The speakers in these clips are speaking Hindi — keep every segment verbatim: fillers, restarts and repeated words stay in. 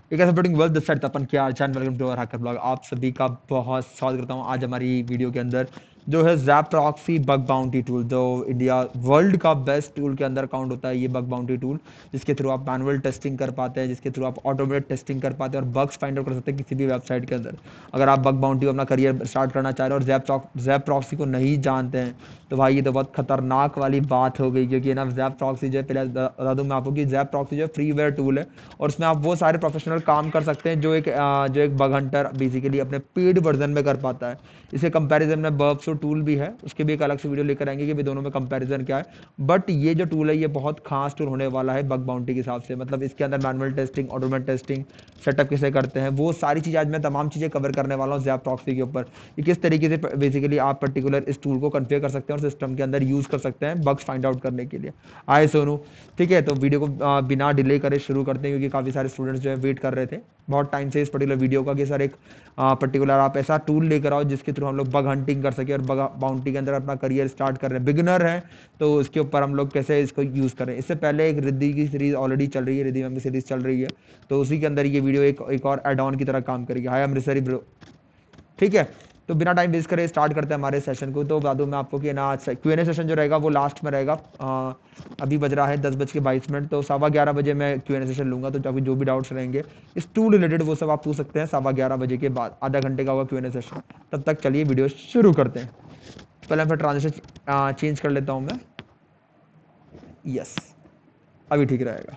एक ऐसा सपोर्टिंग वर्ल्ड दिस साइड अपन क्या channel welcome to our hacker blog. आप सभी का बहुत स्वागत करता हूं आज हमारी वीडियो के अंदर, जो है ZAP proxy bug bounty tool, जो इंडिया वर्ल्ड का बेस्ट टूल के अंदर काउंट होता है। ये बग बाउंटी टूल जिसके थ्रू आप मैनुअल टेस्टिंग कर पाते हैं, जिसके थ्रू आप ऑटोमेटेड टेस्टिंग कर पाते हैं और बग्स फाइंड आउट कर सकते हैं किसी भी वेबसाइट के अंदर। अगर आप बग बाउंटी अपना करियर स्टार्ट करना चाह रहे हैं और ज़ैप ज़ैप प्रॉक्सी को नहीं जानते हैं तो भाई ये तो बहुत खतरनाक वाली बात हो गई, क्योंकि ना ज़ैप प्रॉक्सी जो है, पहले बता दूं मैं आपको कि ज़ैप प्रॉक्सी जो है फ्रीवेयर टूल है और उसमें आप वो सारे प्रोफेशनल काम कर सकते हैं जो एक अ, जो एक बग हंटर बेसिकली अपने पेड वर्जन में कर पाता है। इसके कंपैरिजन में बर्बसो टूल भी है, उसके भी एक अलग से वीडियो लेकर आएंगे कि भी दोनों में कंपैरिजन क्या है। बट ये जो टूल है ये बहुत खास टूल होने वाला है बग बाउंटी के हिसाब से। मतलब इसके अंदर manual testing, automate testing, setup कैसे करते हैं, वो सारी चीज़ आज मैं तमाम चीज़ें कवर करने वाला हूँ ज़ैप प्रॉक्सी के ऊपर कि किस तरीके से बेसिकली आप पर्टिकुलर इस टूल को कन्फिगर कर सकते हैं और सिस्टम के अंदर यूज़ कर सकते हैं बग्स फाइंड आउट करने के लिए। आए सोनू, ठीक है, तो वीडियो को आ, बिना डिले करे शुरू करते हैं, क्योंकि काफ़ी सारे स्टूडेंट्स जो है वेट कर रहे थे बहुत टाइम से इस पर्टिकुलर वीडियो का कि सर एक पर्टिकुलर आप ऐसा टूल लेकर आओ जिसके थ्रू हम लोग बग हंटिंग कर सके और बग बाउंटी के अंदर अपना करियर स्टार्ट कर रहे हैं, बिगिनर है तो उसके ऊपर हम लोग कैसे इसको यूज़ करें। इससे पहले एक रिद्धि की सीरीज ऑलरेडी चल रही है, रिद्धि मैम की सीरीज चल रही है, तो उसी के अंदर ये वीडियो एक एक और एड ऑन की तरह काम करेगी। हाय अमृतसरी ब्रो, ठीक है। तो बिना टाइम वेस्ट करे स्टार्ट करते हैं हमारे सेशन को। तो बता दूं मैं आपको कि ना क्यू एन ए सेशन जो रहेगा वो लास्ट में रहेगा। आ, अभी बज रहा है दस बज के बाईस मिनट, तो सवा ग्यारह बजे मैं क्यू एन ए सेशन लूंगा। तो अभी जो भी डाउट्स रहेंगे इस टू रिलेटेड वो सब आप पूछ सकते हैं सवा ग्यारह बजे के बाद, आधा घंटे का होगा क्यू एन ए सेशन। तब तक चलिए वीडियो शुरू करते हैं। पहले मैं फिर ट्रांजेक्शन चेंज कर लेता हूँ मैं। यस, अभी ठीक रहेगा।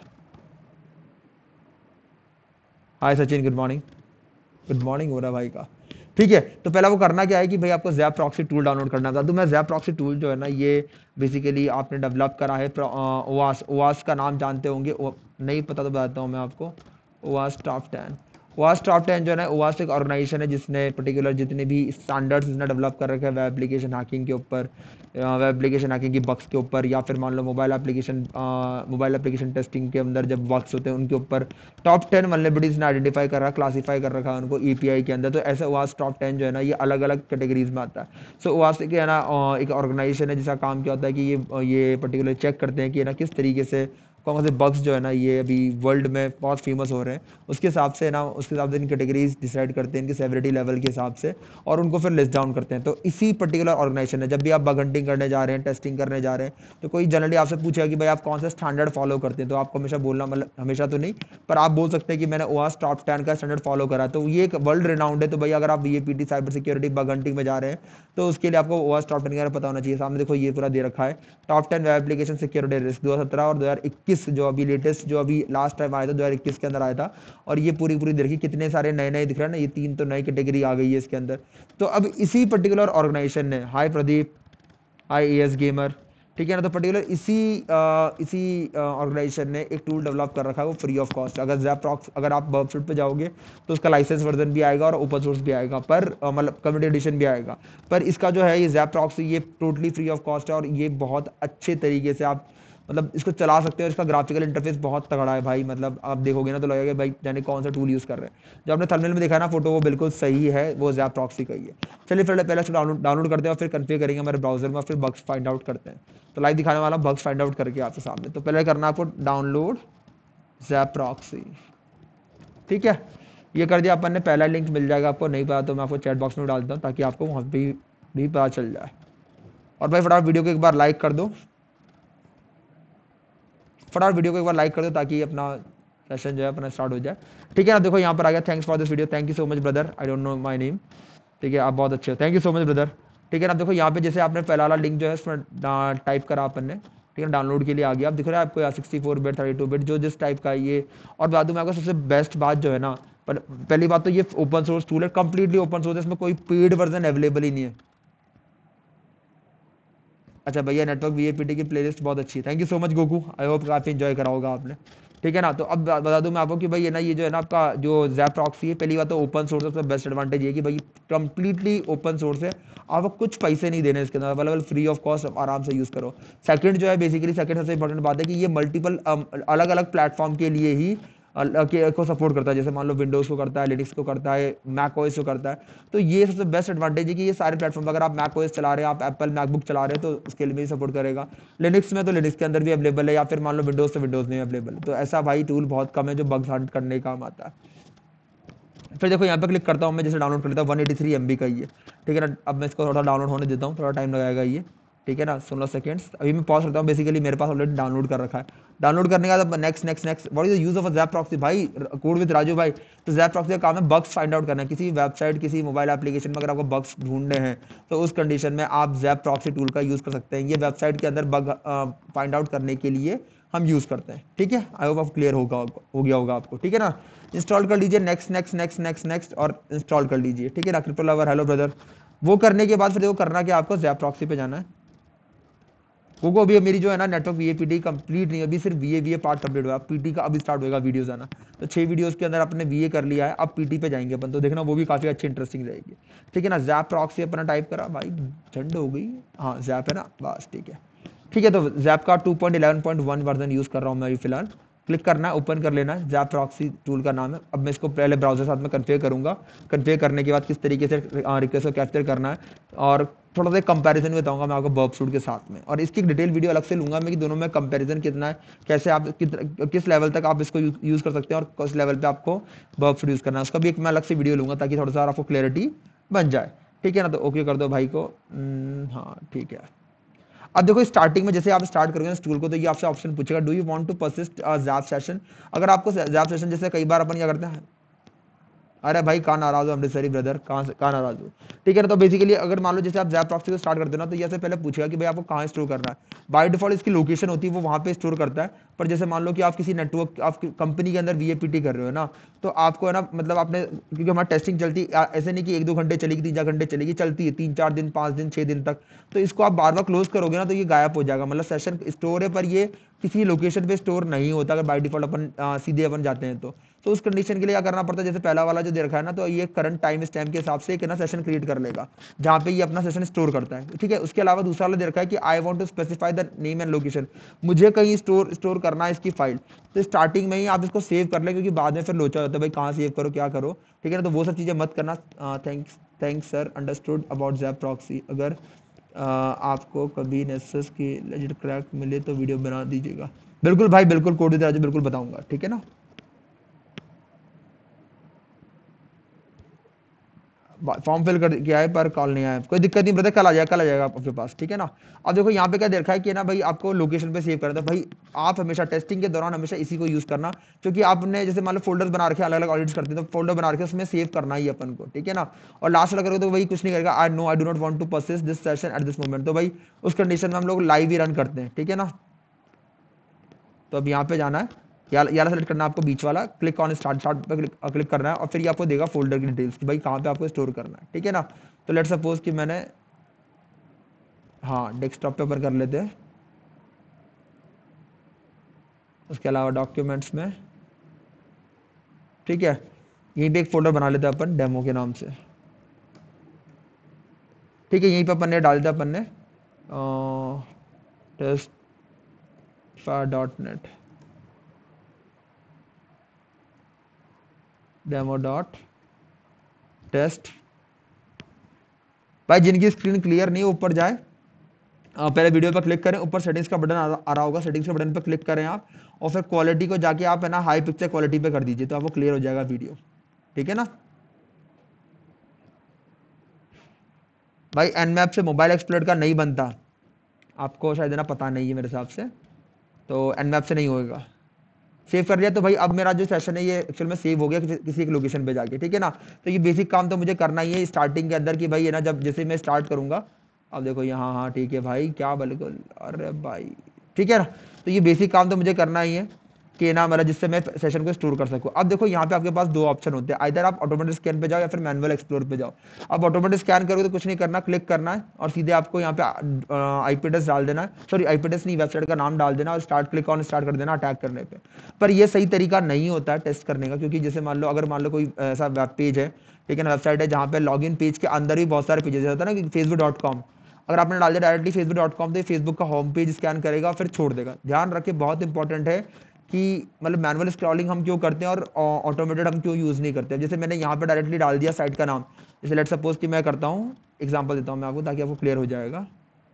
Hi Sachin, good morning. Good morning हो रहा है भाई का, ठीक है। तो पहला वो करना क्या है कि भाई आपको ज़ैप प्रॉक्सी टूल डाउनलोड करना है। तो मैं ज़ैप प्रॉक्सी टूल जो है ना ये बेसिकली आपने डेवलप करा है ओवास। ओवास का नाम जानते होंगे, ओ, नहीं पता तो बताता हूँ मैं आपको। ओवास टॉप टेन, ओवास टॉप टेन जो है ना, ओवास एक ऑर्गेनाइजेशन है जिसने पर्टिकुलर जितने भी स्टैंडर्ड्स इसने डेवलप कर रखे हैं वेब एप्लीकेशन हैकिंग के ऊपर, वेब एप्लीकेशन हैकिंग की बग्स के ऊपर, या फिर मान लो mobile application mobile application testing के अंदर जब बग्स होते हैं उनके ऊपर टॉप टेन वल्नरेबिलिटीज ने आइडेंटिफाई कर रहा, क्लासीफाई कर रखा है उनको ईपीआई के अंदर। तो ऐसे ओवास टॉप टेन जो है ना ये अलग अलग कैटेगरीज में आता है। सो so, ओवास एक है ना अ, एक ऑर्गेनाइजेशन है जिसका काम क्या होता है कि ये ये पर्टिकुलर चेक करते हैं कि ना किस तरीके से कौन कौन से बग्स जो है ना ये अभी वर्ल्ड में बहुत फेमस हो रहे हैं, उसके हिसाब से ना उसके हिसाब से इन कैटेगरीज डिसाइड करते हैं इनकी सेवरिटी लेवल के हिसाब से, और उनको फिर लिस्ट डाउन करते हैं। तो इसी पर्टिकुलर ऑर्गेनाइजेशन है, जब भी आप बग हंटिंग करने जा रहे हैं, टेस्टिंग करने जा रहे हैं, तो कोई जनरली आपसे पूछेगा कि भाई आप कौन सा स्टैंडर्ड फॉलो करते हैं, तो आपको हमेशा बोलना, मतलब हमेशा तो नहीं पर आप बोल सकते हैं कि मैंने ओआस टॉप टेन का स्टैंडर्ड फॉलो करा। तो ये एक वर्ल्ड रिनाउंड है। तो भाई अगर आप VAPT cyber security bug hunting में जा रहे हैं तो उसके लिए आपको ओआस टॉप टेन के बारे में पता होना चाहिए। सामने देखो ये पूरा दे रखा है, top ten web application security risk दो हज़ार सत्रह और दो हज़ार इक्कीस, जो अभी लेटेस्ट जो अभी लास्ट टाइम आया था दो हज़ार इक्कीस के अंदर आया था। और ये पूरी पूरी देखिए कितने सारे नए नए दिख रहे हैं ना, ये तीन तो नई कैटेगरी आ गई है इसके अंदर। तो अब इसी पर्टिकुलर ऑर्गेनाइजेशन ने, hi Pradeep, I A S gamer, ठीक है ना, तो पर्टिकुलर इसी आ, इसी ऑर्गेनाइजेशन ने एक टूल डेवलप कर रखा है वो फ्री ऑफ कॉस्ट। अगर ज़ैप्रॉक्स अगर आप बर्बसूट पे जाओगे तो उसका लाइसेंस वर्जन भी आएगा और ओपन सोर्स भी आएगा, पर अ, मतलब कम्युनिटी एडिशन भी आएगा। पर इसका जो है ये ज़ैप्रॉक्स ये टोटली फ्री ऑफ कॉस्ट है और ये बहुत अच्छे तरीके से आप मतलब इसको चला सकते हो। इसका ग्राफिकल इंटरफेस बहुत तगड़ा है भाई, मतलब आप देखोगे ना तो लगेगा भाई जाने कौन सा टूल यूज़ कर रहे हैं। जो आपने थंबनेल में देखा ना फोटो वो बिल्कुल सही है, वो ज़ैप प्रॉक्सी का ही है। चलिए फिर पहले इसको डाउनलोड डाउनलोड करते हैं और फिर कन्फिगर करेंगे हमारे ब्राउजर में, फिर बग्स फाइंड आउट करते हैं। तो लाइव दिखाने वाला बग्स फाइंड आउट करके आपके सामने। तो पहले करना आपको डाउनलोड ज़ैप प्रॉक्सी, ठीक है। ये कर दिया अपन ने, पहला लिंक मिल जाएगा आपको, नहीं पता तो मैं आपको चैट बॉक्स में डालता हूँ ताकि आपको वहाँ भी भी पता चल जाए। और भाई फटाफट वीडियो को एक बार लाइक कर दो, फटाफट वीडियो को एक बार लाइक कर दो ताकि अपना सेशन जो है अपना स्टार्ट हो जाए, ठीक है ना। देखो यहाँ पर आ गया, thanks for this video, thank you so much brother, I don't know my name, ठीक है, आप बहुत अच्छे हो, thank you so much brother, ठीक है ना। देखो यहाँ पे जैसे आपने पहला वाला लिंक जो है इसमें टाइप करा अपन ने, ठीक है, डाउनलोड के लिए आ गया। आप दिख रहा है आपको यहाँ sixty four bit thirty two bit जो जिस टाइप का है ये। और बता दूँ मैं आपको सबसे बेस्ट बात जो है ना, पर पहली बात तो ये ओपन सोर्स टूल है, कंप्लीटली ओपन सोर्स है, इसमें कोई पेड वर्जन अवेलेबल ही नहीं है। अच्छा भैया, नेटवर्क वीएपीटी की प्लेलिस्ट बहुत अच्छी है, thank you so much Goku, I hope काफ़ी इंजॉय करा होगा आपने, ठीक है ना। तो अब बता दूं मैं आपको कि भाई ये ना ये जो है ना आपका जो ज़ैप प्रॉक्सी है, पहली बात तो ओपन सोर्स है, उसका बेस्ट एडवांटेज ये कि भाई कंप्लीटली ओपन सोर्स है, आपको कुछ पैसे नहीं देने इसके अंदर, अवेलेबल फ्री ऑफ कॉस्ट, आराम से यूज़ करो। सेकंड जो है बेसिकली सेकंड सबसे इंपॉर्टेंट बात है कि ये मल्टीपल अलग अलग प्लेटफॉर्म के लिए ही को सपोर्ट करता है, जैसे मान लो विंडोज को करता है, लिनक्स को करता है, मैक ओएस को करता है। तो ये सबसे बेस्ट एडवांटेज है कि ये सारे प्लेटफॉर्म, अगर आप मैक ओएस चला रहे हैं, आप एप्पल मैकबुक चला रहे हैं, तो उसके लिए भी सपोर्ट करेगा। लिनक्स में तो लिनक्स के अंदर भी अवेलेबल है, या फिर मान लो विंडोज तो विंडोज में अवेलेबल है। तो ऐसा भाई टूल बहुत कम है जो बग्स हंट करने का काम आता है। फिर देखो यहाँ पे क्लिक करता हूँ मैं, जैसे डाउनलोड कर लेता हूँ, वन एटी थ्री एम बी का ये, ठीक है ना। अब मैं इसको थोड़ा डाउनलोड होने देता हूँ, थोड़ा टाइम लगाएगा ये, ठीक है ना, सोलह सेकंड्स। अभी मैं पॉज करता हूँ, बेसिकली मेरे पास ऑलरेडी डाउनलोड कर रखा है। डाउनलोड करने के बाद next next next what is the use of a ZAP proxy, भाई कोड विद राजू भाई। तो ज़ैप प्रॉक्सी का काम है बग्स फाइंड आउट करना, किसी वेबसाइट, किसी मोबाइल एप्लीकेशन में अगर आपको बग्स ढूंढने हैं, तो उस कंडीशन में आप ज़ैप प्रॉक्सी टूल का यूज़ कर सकते हैं। ये वेबसाइट के अंदर बग फाइंड आउट करने के लिए हम यूज़ करते हैं, ठीक है। आई होप आप क्लियर होगा, हो गया होगा आपको, ठीक है ना। इंस्टॉल कर लीजिए, next next next next next और इंस्टॉल कर लीजिए, ठीक है ना। Crypto lover, hello brother. वो करने के बाद फिर देखो करना क्या, आपको ज़ैप प्रॉक्सी पे जाना है। वो अभी मेरी जो है ना नेटवर्क वीएपीटी कंप्लीट नहीं, अभी सिर्फ वीए वीए पार्ट कंप्लीट हुआ, पीटी का अभी स्टार्ट होगा वीडियोस आना। तो छह वीडियोस के अंदर अपने वीए कर लिया है, अब पीटी पे जाएंगे अपन, तो देखना वो भी काफी अच्छी इंटरेस्टिंग रहेगी, ठीक है ना। ज़ैप प्रॉक्सी अपना टाइप करा भाई, झंड हो गई, हाँ ज़ैप है ना, बस ठीक है, ठीक है। तो ज़ैप का two point eleven point one version use कर रहा हूँ मैं अभी फिलहाल। क्लिक करना है, ओपन कर लेना है, ज़ैप प्रॉक्सी टूल का नाम है। अब मैं इसको पहले ब्राउजर साथ में कन्फिगर करूंगा, कन्फिगर करने के बाद किस तरीके से रिक्वेस्ट को कैप्चर करना है, और थोड़ा सा कंपैरिजन बताऊंगा मैं आपको बर्ब सूट के साथ में। और इसकी डिटेल वीडियो अलग से लूंगा मैं कि दोनों में कंपैरिजन कितना है, कैसे आप कित, किस लेवल तक आप इसको यूज कर सकते हैं, और किस लेवल पे आपको बर्ब सूट यूज करना है, उसका भी एक मैं अलग से वीडियो लूंगा, ताकि थोड़ा सा आपको क्लैरिटी बन जाए, ठीक है ना। तो ओके कर दो भाई को, हाँ ठीक है। अब देखो स्टार्टिंग में जैसे आप स्टार्ट करोगे इस टूल को, तो ये आपसे ऑप्शन पूछेगा, do you want to persist ZAP session. अगर आपको ज़ैप सेशन, जैसे कई बार अपन क्या करते हैं, अरे भाई कहाँ नाराज हो अमृतसरी ब्रदर, कहाँ से कहाँ नाराज हो, ठीक है ना। तो बेसिकली अगर मान लो जैसे आप ज़ैप प्रॉक्सी को स्टार्ट करते हो ना, तो ये से पहले पूछेगा कि भाई आपको कहाँ स्टोर करना है। बाय डिफॉल्ट इसकी लोकेशन होती है, वो वहाँ पे स्टोर करता है। पर जैसे मान लो कि आप किसी नेटवर्क, आप कंपनी के अंदर वीएपीटी कर रहे हो ना, तो आपको है ना, मतलब आपने, क्योंकि हमारी टेस्टिंग चलती ऐसे नहीं कि एक दो घंटे चलेगी, तीन चार घंटे चलेगी, चलती है तीन चार दिन, पाँच दिन, छः दिन तक। तो इसको आप बार बार क्लोज करोगे ना, तो ये गायब हो जाएगा, मतलब सेशन स्टोर है पर ये किसी लोकेशन पे स्टोर नहीं होता, अगर बाय डिफॉल्ट अपन आ, सीधे अपन जाते हैं तो तो उस कंडीशन के लिए क्या करना पड़ता है, जैसे पहला वाला जो दे रखा है ना, तो ये करंट टाइम स्टैम्प के हिसाब से एक ना सेशन क्रिएट कर लेगा, जहाँ पे ये अपना सेशन स्टोर करता है, ठीक है। उसके अलावा दूसरा वाला दे रखा है कि I want to specify the name and location, मुझे कहीं स्टोर स्टोर करना है इसकी फाइल। तो स्टार्टिंग में ही आप इसको सेव कर ले, क्योंकि बाद में फिर लोचा होता है भाई कहाँ सेव करो, क्या करो, ठीक है ना। तो वो सब चीज़ें मत करना। Thanks thanks sir, understood about ZAP proxy. अगर Uh, आपको कभी नेसेस की लेजिट क्रैक मिले तो वीडियो बना दीजिएगा। बिल्कुल भाई बिल्कुल, कोड राजू बिल्कुल बताऊंगा, ठीक है ना। फॉर्म फिल कर किया है पर कॉल नहीं आया, कोई दिक्कत नहीं ब्रदर, कल आ जाएगा, कल आ जाएगा आपके पास, ठीक है ना। अब देखो यहाँ पे क्या देखा है कि ना भाई आपको लोकेशन पे सेव करना था। भाई आप हमेशा टेस्टिंग के दौरान हमेशा इसी को यूज करना, क्योंकि आपने जैसे मान लो फोल्डर्स बना रखे, अलग अलग ऑडिट्स करते हैं, तो फोल्डर बना रखे उसमें सेव करना ही अपन को, ठीक है ना। और लास्ट वाला करोगे तो भाई कुछ नहीं करेगा, I no I do not want to persist this session at this moment, तो भाई उस कंडीशन में हम लोग लाइव ही रन करते हैं, ठीक है ना। तो अब यहाँ पे जाना है, याला सेलेक्ट करना है आपको, बीच वाला क्लिक ऑन स्टार्ट स्टार्ट पे क्लिक क्लिक करना है, और फिर ये आपको देगा फोल्डर की डिटेल्स कि भाई कहाँ पे आपको स्टोर करना है, ठीक है ना। तो लेट सपोज कि मैंने, हाँ डेस्कटॉप पे ऊपर कर लेते हैं। उसके अलावा डॉक्यूमेंट्स में, ठीक है, यहीं पे एक फोल्डर बना लेते हैं अपन डेमो के नाम से, ठीक है। यहीं पे अपन ने डाल दिया अपन ने test dot net demo dot test. भाई जिनकी स्क्रीन क्लियर नहीं, ऊपर जाए, पहले वीडियो पर क्लिक करें, ऊपर सेटिंग्स का बटन आ रहा होगा, सेटिंग्स के बटन पर क्लिक करें आप, और फिर क्वालिटी को जाके आप है ना हाई पिक्चर क्वालिटी पे कर दीजिए, तो आपको क्लियर हो जाएगा वीडियो, ठीक है ना। भाई एनमैप से मोबाइल एक्सप्लोर का नहीं बनता, आपको शायद ना पता नहीं है मेरे हिसाब से, तो एनमैप से नहीं होगा। सेव कर लिया, तो भाई अब मेरा जो सेशन है ये एक्चुअल में सेव हो गया किसी, किसी एक लोकेशन पे जाके, ठीक है ना। तो ये बेसिक काम तो मुझे करना ही है स्टार्टिंग के अंदर, कि भाई है ना जब जैसे मैं स्टार्ट करूंगा, अब देखो यहाँ, हाँ ठीक है भाई, क्या बिल्कुल, अरे भाई ठीक है ना। तो ये बेसिक काम तो मुझे करना ही है कि ना मतलब जिससे मैं सेशन को स्टोर कर सकूं। अब देखो यहाँ पे आपके पास दो ऑप्शन होते हैं, इधर आप ऑटोमेटिक स्कैन पे जाओ या फिर मैनुअल एक्सप्लोर पे जाओ। अब ऑटोमेटिक स्कैन करोगे तो कुछ नहीं करना, क्लिक करना है और सीधे आपको यहाँ पे आईपी एड्रेस डाल देना है, सॉरी आईपी एड्रेस नहीं, वेबसाइट का नाम डाल देना और स्टार्ट क्लिक ऑन स्टार्ट कर देना अटैक करने पे। पर ये सही तरीका नहीं होता है टेस्ट करने का, क्योंकि जैसे मान लो अगर मान लो कोई ऐसा वेब पेज है, ठीक है ना, वेबसाइट है जहाँ पे लॉग इन पेज के अंदर भी बहुत सारे पेजेस होता है ना, कि फेसबुक डॉट कॉम, अगर आपने डाल दिया डायरेक्टली फेसबुक डॉट कॉम तो फेसबुक का होम पेज स्कैन करेगा फिर छोड़ देगा। ध्यान रखें, बहुत इंपॉर्टेंट है कि मतलब मैनुअल स्क्रॉलिंग हम क्यों करते हैं और ऑटोमेटेड हम क्यों यूज़ नहीं करते। जैसे मैंने यहाँ पे डायरेक्टली डाल दिया साइट का नाम, जैसे लेट सपोज कि मैं करता हूँ, एग्जांपल देता हूँ मैं आपको ताकि आपको क्लियर हो जाएगा।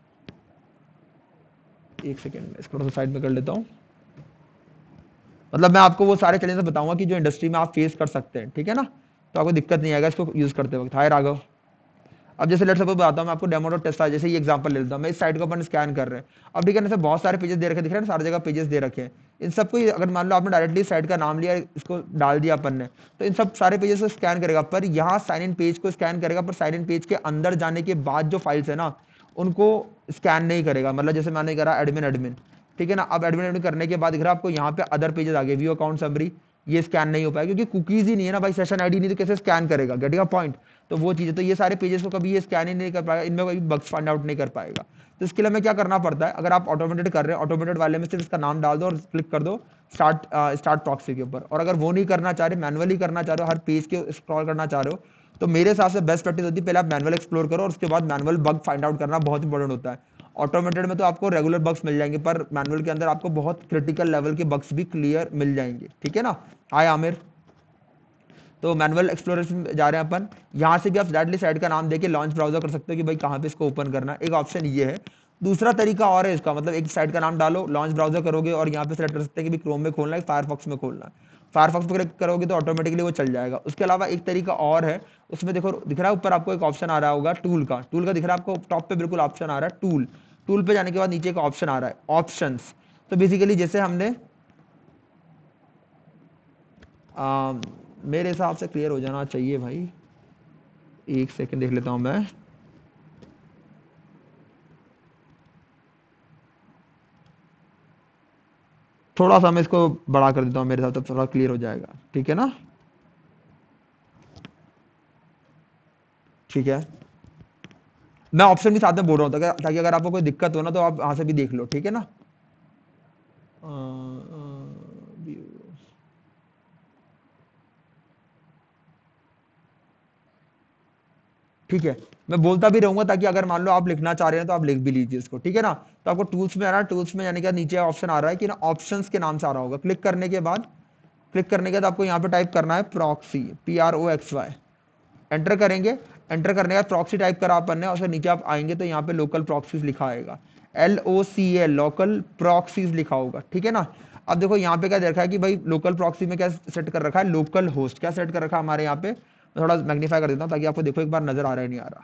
एक सेकेंड में इसको थोड़ा सा साइड में कर लेता हूँ। मतलब मैं आपको वो सारे चैलेंजेस बताऊंगा कि जो इंडस्ट्री में आप फेस कर सकते हैं, ठीक है ना, तो आपको दिक्कत नहीं आएगा इसको यूज़ करते वक्त। हाय राघव। अब जैसे लेट सपोज बताता हूँ मैं आपको डेमो डॉट टेस्ट, जैसे ये एग्जांपल ले लेता हूँ मैं, इस साइट को अपन स्कैन कर रहे हैं। अब ठीक है ना, बहुत सारे पेजेस दे रखे दिख रहे हैं ना, सारी जगह पेजेस दे रखे हैं। इन सबको अगर मान लो आपने डायरेक्टली साइट का नाम लिया, इसको डाल दिया अपन ने, तो इन सब सारे पेजेस को स्कैन करेगा, पर यहाँ साइन इन पेज को स्कैन करेगा, पर साइन इन पेज के अंदर जाने के बाद जो फाइल्स है ना उनको स्कैन नहीं करेगा। मतलब जैसे मैंने करा एडमिन एडमिन, ठीक है ना, अब एडमिन एडमिन करने के बाद दिख रहा है आपको यहाँ पे अदर पेजेस आ गए, व्यू अकाउंट समरी, ये स्कैन नहीं हो पाएगा क्योंकि कुकीज ही नहीं है ना भाई, सेशन आईडी नहीं तो कैसे स्कैन करेगा, गेटिंग अ पॉइंट। तो वो चीज़ है, तो ये सारे पेजेस को कभी ये स्कैन ही नहीं कर पाएगा, इनमें कोई बग्स फाइंड आउट नहीं कर पाएगा। तो इसके लिए हमें क्या करना पड़ता है, अगर आप ऑटोमेटेड कर रहे हैं, ऑटोमेटेड वाले में सिर्फ इसका नाम डाल दो और क्लिक कर दो स्टार्ट स्टार्ट प्रॉक्सी के ऊपर। और अगर वो नहीं करना चाह रहे, मैनुअली करना चाह रहे हो, हर पेज के स्क्रॉल करना चाह रहे हो, तो मेरे हिसाब से बेस्ट प्रैक्टिस होती है पहले आप मैनुअल एक्सप्लोर करो और उसके बाद मैनुअल बग फाइंड आउट करना बहुत इंपॉर्टेंट होता है। ऑटोमेटेड में तो आपको रेगुलर बग्स मिल जाएंगे, पर मैनुअल के अंदर आपको बहुत क्रिटिकल लेवल के बग्स भी क्लियर मिल जाएंगे, ठीक है ना। हाय आमिर। तो मैनुअल एक्सप्लोरेशन जा रहे हैं अपन, यहाँ से भी आप डायरेक्टली साइट का नाम देके लॉन्च ब्राउजर कर सकते हो कि भाई कहाँ पे इसको ओपन करना है, एक ऑप्शन ये है। दूसरा तरीका और है इसका, मतलब एक साइट का नाम डालो, लॉन्च ब्राउजर करोगे और यहाँ पे सेलेक्ट कर सकते हैं कि भी क्रोम में खोलना है, फायरफॉक्स में खोलना है। फायरफॉक्स पे क्लिक करोगे तो ऑटोमेटिकली वो चल जाएगा। उसके अलावा एक तरीका और है, उसमें देखो दिख रहा है ऊपर आपको एक ऑप्शन आ रहा होगा टूल का, टूल का दिख रहा है आपको टॉप पे बिल्कुल ऑप्शन आ रहा है टूल। टूल पे जाने के बाद नीचे एक ऑप्शन आ रहा है ऑप्शंस। तो बेसिकली जैसे हमने आ, मेरे हिसाब से क्लियर हो जाना चाहिए भाई, एक सेकंड देख लेता हूं मैं। थोड़ा सा मैं इसको बड़ा कर देता हूं, मेरे साथ तो थोड़ा क्लियर हो जाएगा, ठीक है ना। ठीक है, मैं ऑप्शन भी साथ में बोल रहा हूँ ताकि ताकि अगर आपको कोई दिक्कत हो ना तो आप वहां से भी देख लो, ठीक है ना। अ, अ, view- ठीक है, मैं बोलता भी रहूंगा ताकि अगर मान लो आप लिखना चाह रहे हैं तो आप लिख भी लीजिए इसको, ठीक है ना। तो आपको टूल्स में आ रहा है, टूल्स में जाने के बाद नीचे ऑप्शन आ रहा है कि ना ऑप्शंस के नाम से आ रहा होगा, क्लिक करने के बाद क्लिक करने के बाद आपको यहाँ पे टाइप करना है proxy, P R O X Y, enter करेंगे। एंटर करने के बाद प्रॉक्सी टाइप करा अपन ने और फिर नीचे आप आएंगे तो यहाँ पे लोकल प्रॉक्सीज लिखा आएगा, L O C L local proxies लिखा होगा, ठीक है ना। अब देखो यहाँ पे क्या देखा है कि भाई लोकल प्रॉक्सी में क्या सेट कर रखा है, लोकल होस्ट क्या सेट कर रखा है हमारे यहाँ पे। मैं थोड़ा मैग्नीफाई कर देता हूँ ताकि आपको देखो एक बार नजर आ रहा है नहीं आ रहा।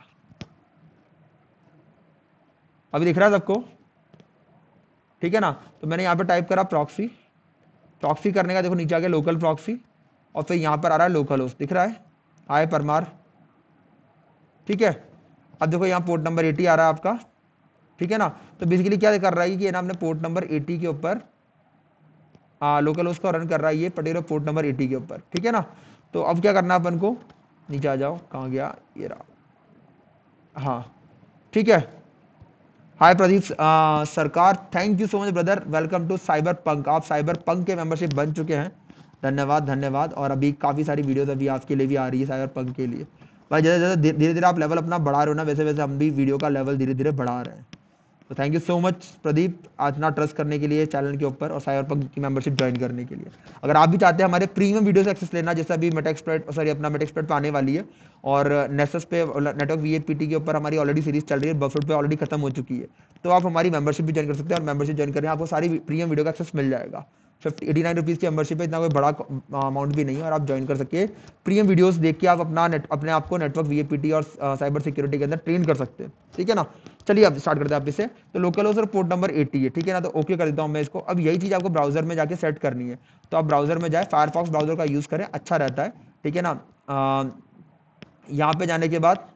अभी दिख रहा है सबको, ठीक है ना। तो मैंने यहाँ पे टाइप करा प्रॉक्सी, प्रॉक्सी करने का देखो नीचे आ गया लोकल प्रॉक्सी और फिर यहाँ पर आ रहा है लोकल होस्ट, दिख रहा है, आए परमार, ठीक है। अब देखो यहाँ पोर्ट नंबर एटी आ रहा है आपका, ठीक है ना। तो बेसिकली क्या कर रहा है कि ये ना हमने पोर्ट नंबर एटी के ऊपर लोकल होस्ट का रन कर रहा है, ये पर्टिकुलर पोर्ट नंबर एटी के ऊपर, ठीक है ना। तो अब क्या करना है अपन को, नीचे आ जाओ, कहाँ गया ये रहा, हाँ ठीक है। हाय प्रदीप आ, सरकार, thank you so much brother, welcome to cyberpunk. आप साइबर पंक के मेंबरशिप बन चुके हैं, धन्यवाद धन्यवाद। और अभी काफ़ी सारी वीडियोस अभी आपके लिए भी आ रही है साइबर पंक के लिए। भाई जैसे जैसे धीरे धीरे आप लेवल अपना बढ़ा रहे हो ना, वैसे वैसे हम भी वीडियो का लेवल धीरे धीरे बढ़ा रहे हैं। तो thank you so much Pradeep, इतना ट्रस्ट करने के लिए चैनल के ऊपर और साइबर पंक की मेंबरशिप ज्वाइन करने के लिए। अगर आप भी चाहते हैं हमारे प्रीमियम वीडियो से एक्सेस लेना, जैसे अभी मेटेक्सपर्ट सॉरी अपना मेटेक्सपर्ट पे आने वाली है और नेसस पे नेटवर्क वीएपीटी के ऊपर हमारी ऑलरेडी सीरीज चल रही है, बफर पे ऑलरेडी खत्म हो चुकी है, तो आप हमारी मेंबरशिप भी ज्वाइन कर सकते हैं। और मेंबरशिप ज्वाइन करें आपको सारी प्रीमियम वीडियो का एक्सेस मिल जाएगा। फिफ्टी एटी नाइन रुपीज़ की मेंबरशिप है, इतना कोई बड़ा अमाउंट भी नहीं है और आप ज्वाइन कर सके। प्रीमियम वीडियोस देख के आप अपना नेट अपने आप को नेटवर्क वीएपीटी और साइबर सिक्योरिटी के अंदर ट्रेन कर सकते हैं, ठीक है ना। चलिए अब स्टार्ट करते हैं आप इसे। तो लोकल होस्ट और पोर्ट नंबर एटी है, ठीक है ना। तो ओके कर देता हूं मैं इसको। अब यही चीज आपको ब्राउजर में जाके सेट करनी है, तो आप ब्राउजर में जाए, फायरफॉक्स ब्राउजर का यूज करें, अच्छा रहता है, ठीक है ना। यहाँ पे जाने के बाद,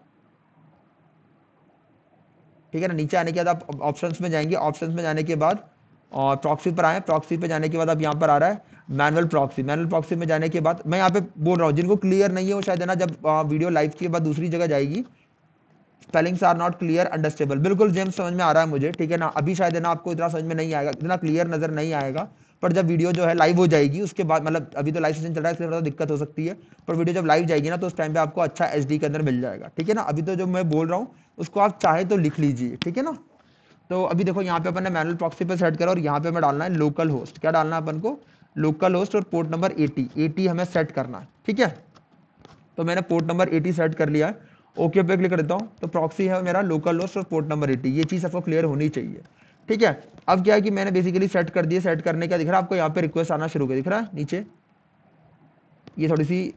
ठीक है ना, नीचे आने के बाद आप ऑप्शंस में जाएंगे, ऑप्शंस में जाने के बाद और प्रॉक्सी पर आए, प्रॉक्सी पे जाने के बाद अब यहाँ पर आ रहा है मैनुअल प्रॉक्सी। मैनुअल प्रॉक्सी में जाने के बाद मैं यहाँ पे बोल रहा हूँ, जिनको क्लियर नहीं है वो शायद है ना जब वीडियो लाइव के बाद दूसरी जगह जाएगी, spellings are not clear understandable, बिल्कुल जेम्स समझ में आ रहा है मुझे, ठीक है ना। अभी शायद है ना आपको इतना समझ में नहीं आएगा, इतना क्लियर नजर नहीं आएगा, पर जब वीडियो जो है लाइव हो जाएगी उसके बाद, मतलब अभी तो लाइव सेशन चल रहा है इसलिए थोड़ा दिक्कत हो सकती है, पर वीडियो जब लाइव जाएगी ना तो उस टाइम पे आपको अच्छा एच डी के अंदर मिल जाएगा, ठीक है ना। अभी तो जो मैं बोल रहा हूँ उसको आप चाहे तो लिख लीजिए, ठीक है ना। तो अभी देखो यहाँ पे अपन ने मैनुअल प्रॉक्सी पे सेट करा और यहाँ पे मैं डालना है लोकल होस्ट, क्या डालना है अपन को, लोकल होस्ट और पोर्ट नंबर एटी एटी हमें सेट करना है, ठीक है। तो मैंने पोर्ट नंबर एटी सेट कर लिया है, ओके पे क्लिक कर देता हूँ। तो प्रॉक्सी है मेरा लोकल होस्ट और पोर्ट नंबर एटी, ये चीज़ आपको क्लियर होनी चाहिए, ठीक है। अब क्या है कि मैंने बेसिकली सेट कर दिया, सेट करने का दिख रहा है आपको यहाँ पे रिक्वेस्ट आना शुरू हो गया, दिख रहा है नीचे ये थोड़ी सी।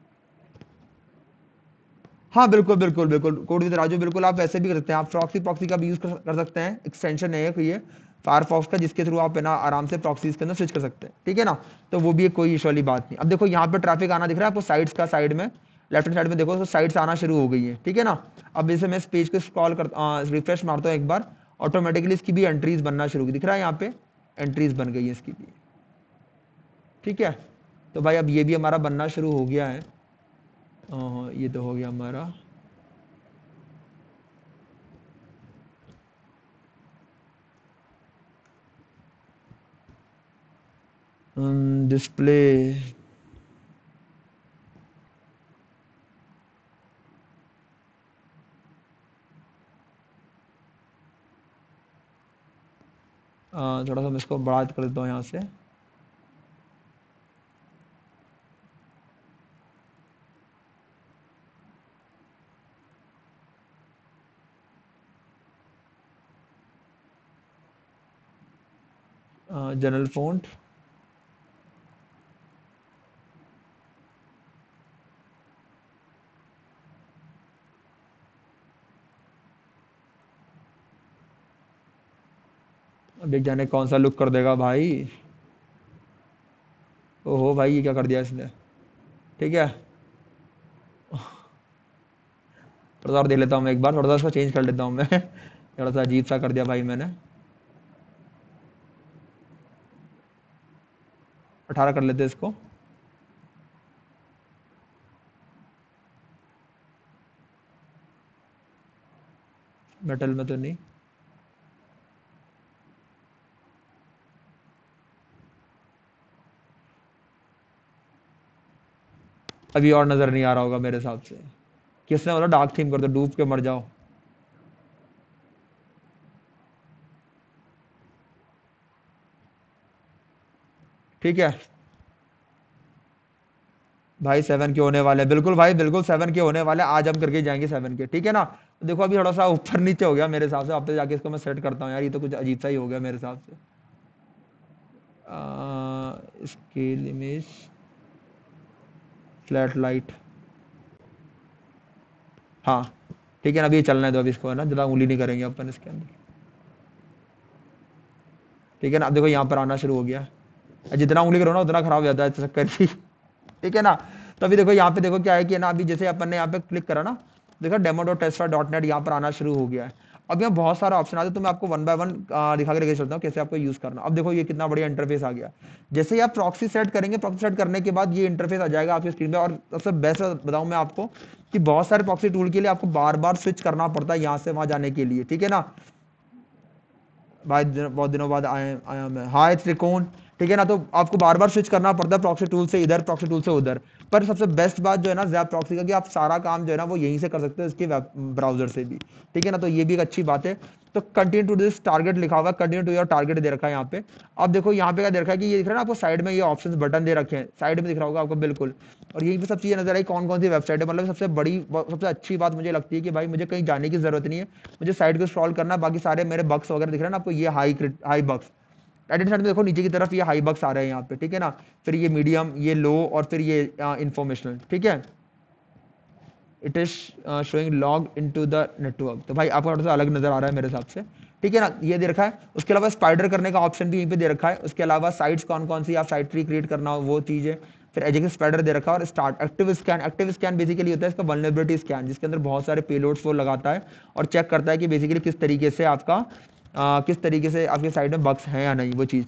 हाँ बिल्कुल बिल्कुल बिल्कुल कोड विद राजू, बिल्कुल आप वैसे भी कर सकते हैं, आप प्रॉक्सी प्रॉक्सी का भी यूज कर, कर सकते हैं। एक्सटेंशन है कोई ये फायरफॉक्स का, जिसके थ्रू आप है ना आराम से प्रॉक्सीज के अंदर स्विच कर सकते हैं, ठीक है ना। तो वो भी एक कोई इशू वाली बात नहीं। अब देखो यहाँ पे ट्रैफिक आना दिख रहा है आपको साइड्स का, साइड में लेफ्ट हैंड साइड में देखो तो साइड्स आना शुरू हो गई है, ठीक है ना। अब जैसे मैं इस पेज को स्क्रॉल कर रिफ्रेश मारता हूँ एक बार, ऑटोमेटिकली इसकी भी एंट्रीज बनना शुरू होगी, दिख रहा है यहाँ पे एंट्रीज बन गई है इसकी भी, ठीक है। तो भाई अब ये भी हमारा बनना शुरू हो गया है। हाँ, ये तो हो गया हमारा। डिस्प्ले थोड़ा सा मैं इसको बढ़ा कर देता हूँ यहाँ से। जनरल फ़ॉन्ट, अब देख जाने कौन सा लुक कर देगा भाई। ओहो भाई ये क्या कर दिया इसने, ठीक है। थोड़ा सा और देख लेता हूँ मैं एक बार, थोड़ा सा इसको चेंज कर लेता हूँ मैं थोड़ा सा अजीब सा कर दिया भाई मैंने, अठारह कर लेते इसको। मेटल में तो नहीं, अभी और नजर नहीं आ रहा होगा मेरे हिसाब से। किसने बोला डार्क थीम कर दो, डूब के मर जाओ। ठीक है भाई सेवन के होने वाले, बिल्कुल भाई बिल्कुल सेवन के होने वाले, आज हम करके जाएंगे सेवन के, ठीक है ना। तो देखो अभी थोड़ा सा ऊपर नीचे हो गया मेरे हिसाब से, अब तो जाके इसको मैं सेट करता हूँ यार, ये तो कुछ अजीब सा ही हो गया मेरे हिसाब से। स्केल इमेज फ्लैट लाइट, हाँ ठीक है ना। अभी ये चलना है तो अभी इसको है ना ज़्यादा उंगली नहीं करेंगे अपन इसके अंदर, ठीक है ना। अब देखो यहाँ पर आना शुरू हो गया, जितना उंगली करो ना उतना खराब हो जाता है चक्कर ही, ठीक है ना। तो अभी देखो यहाँ पे देखो क्या है कि ना, अभी जैसे अपन ने यहाँ पे क्लिक करा ना, देखो demo dot test dot net यहाँ पर आना शुरू हो गया है। अब यहाँ बहुत सारा ऑप्शन आते हैं, तो मैं आपको वन बाय वन दिखा के लेके चलता हूँ कैसे आपको यूज करना। अब देखो ये कितना बढ़िया इंटरफेस आ गया। जैसे ही आप प्रॉक्सी सेट करेंगे, प्रॉक्सी सेट करने के बाद ये इंटरफेस आ जाएगा आपकी स्क्रीन पे। और सबसे बेस्ट बताऊं मैं आपको कि बहुत सारे प्रॉक्सी टूल के लिए आपको बार बार स्विच करना पड़ता है यहाँ से वहां जाने के लिए, ठीक है ना। भाई दिन, बहुत दिनों बाद आए आया मैं, हाय त्रिकोण, ठीक है ना। तो आपको बार बार स्विच करना पड़ता है प्रॉक्सी टूल से इधर, प्रॉक्सी टूल से उधर। पर सबसे बेस्ट बात जो है ना ज़ैप प्रॉक्सी का, कि आप सारा काम जो है ना वो यहीं से कर सकते हो इसके वेब ब्राउजर से भी, ठीक है ना। तो ये भी एक अच्छी बात है। तो कंटिन्यू टू दिस टारगेट लिखा हुआ है, कंटिन्यू टू योर टारगेट दे रखा है यहाँ पे। अब देखो यहाँ पे क्या दे रखा है कि ये दिख रहा है ना आपको साइड में, ये ऑप्शन बटन दे रखे हैं साइड में, दिख रहा होगा आपको बिल्कुल। और यही पे सब चीजें नजर आई कौन कौन सी वेबसाइट है। मतलब सबसे बड़ी सबसे अच्छी बात मुझे लगती है कि भाई मुझे कहीं जाने की जरूरत नहीं है, मुझे साइट को स्क्रॉल करना है, बाकी सारे मेरे बक्स वगैरह दिख रहे हैं ना आपको, ये हाई हाई बक्स एडिट साइड में देखो नीचे की तरफ ये हाई बक्स आ रहे हैं यहाँ पे, ठीक है ना। फिर ये मीडियम, ये लो, और फिर ये इंफॉर्मेशनल, ठीक है। It is showing log into the network, तो भाई आपको थोड़ा सा अलग नजर आ रहा है मेरे हिसाब से, ठीक है ना। ये दे रखा है। उसके अलावा स्पाइडर करने का ऑप्शन भी यहीं पे दे रखा है। उसके अलावा साइट्स कौन कौन सी आप साइट ट्री क्रिएट करना हो वो चीज है। फिर एजेक्स स्पाइडर दे रखा है। और start active scan, active scan basically होता है इसका वल्नरेबिलिटी स्कैन, जिसके अंदर बहुत सारे पेलोड्स वो लगाता है और चेक करता है कि बेसिकली किस तरीके से आपका आ, किस तरीके से आपके साइड में बग्स हैं या नहीं, वो चीज़।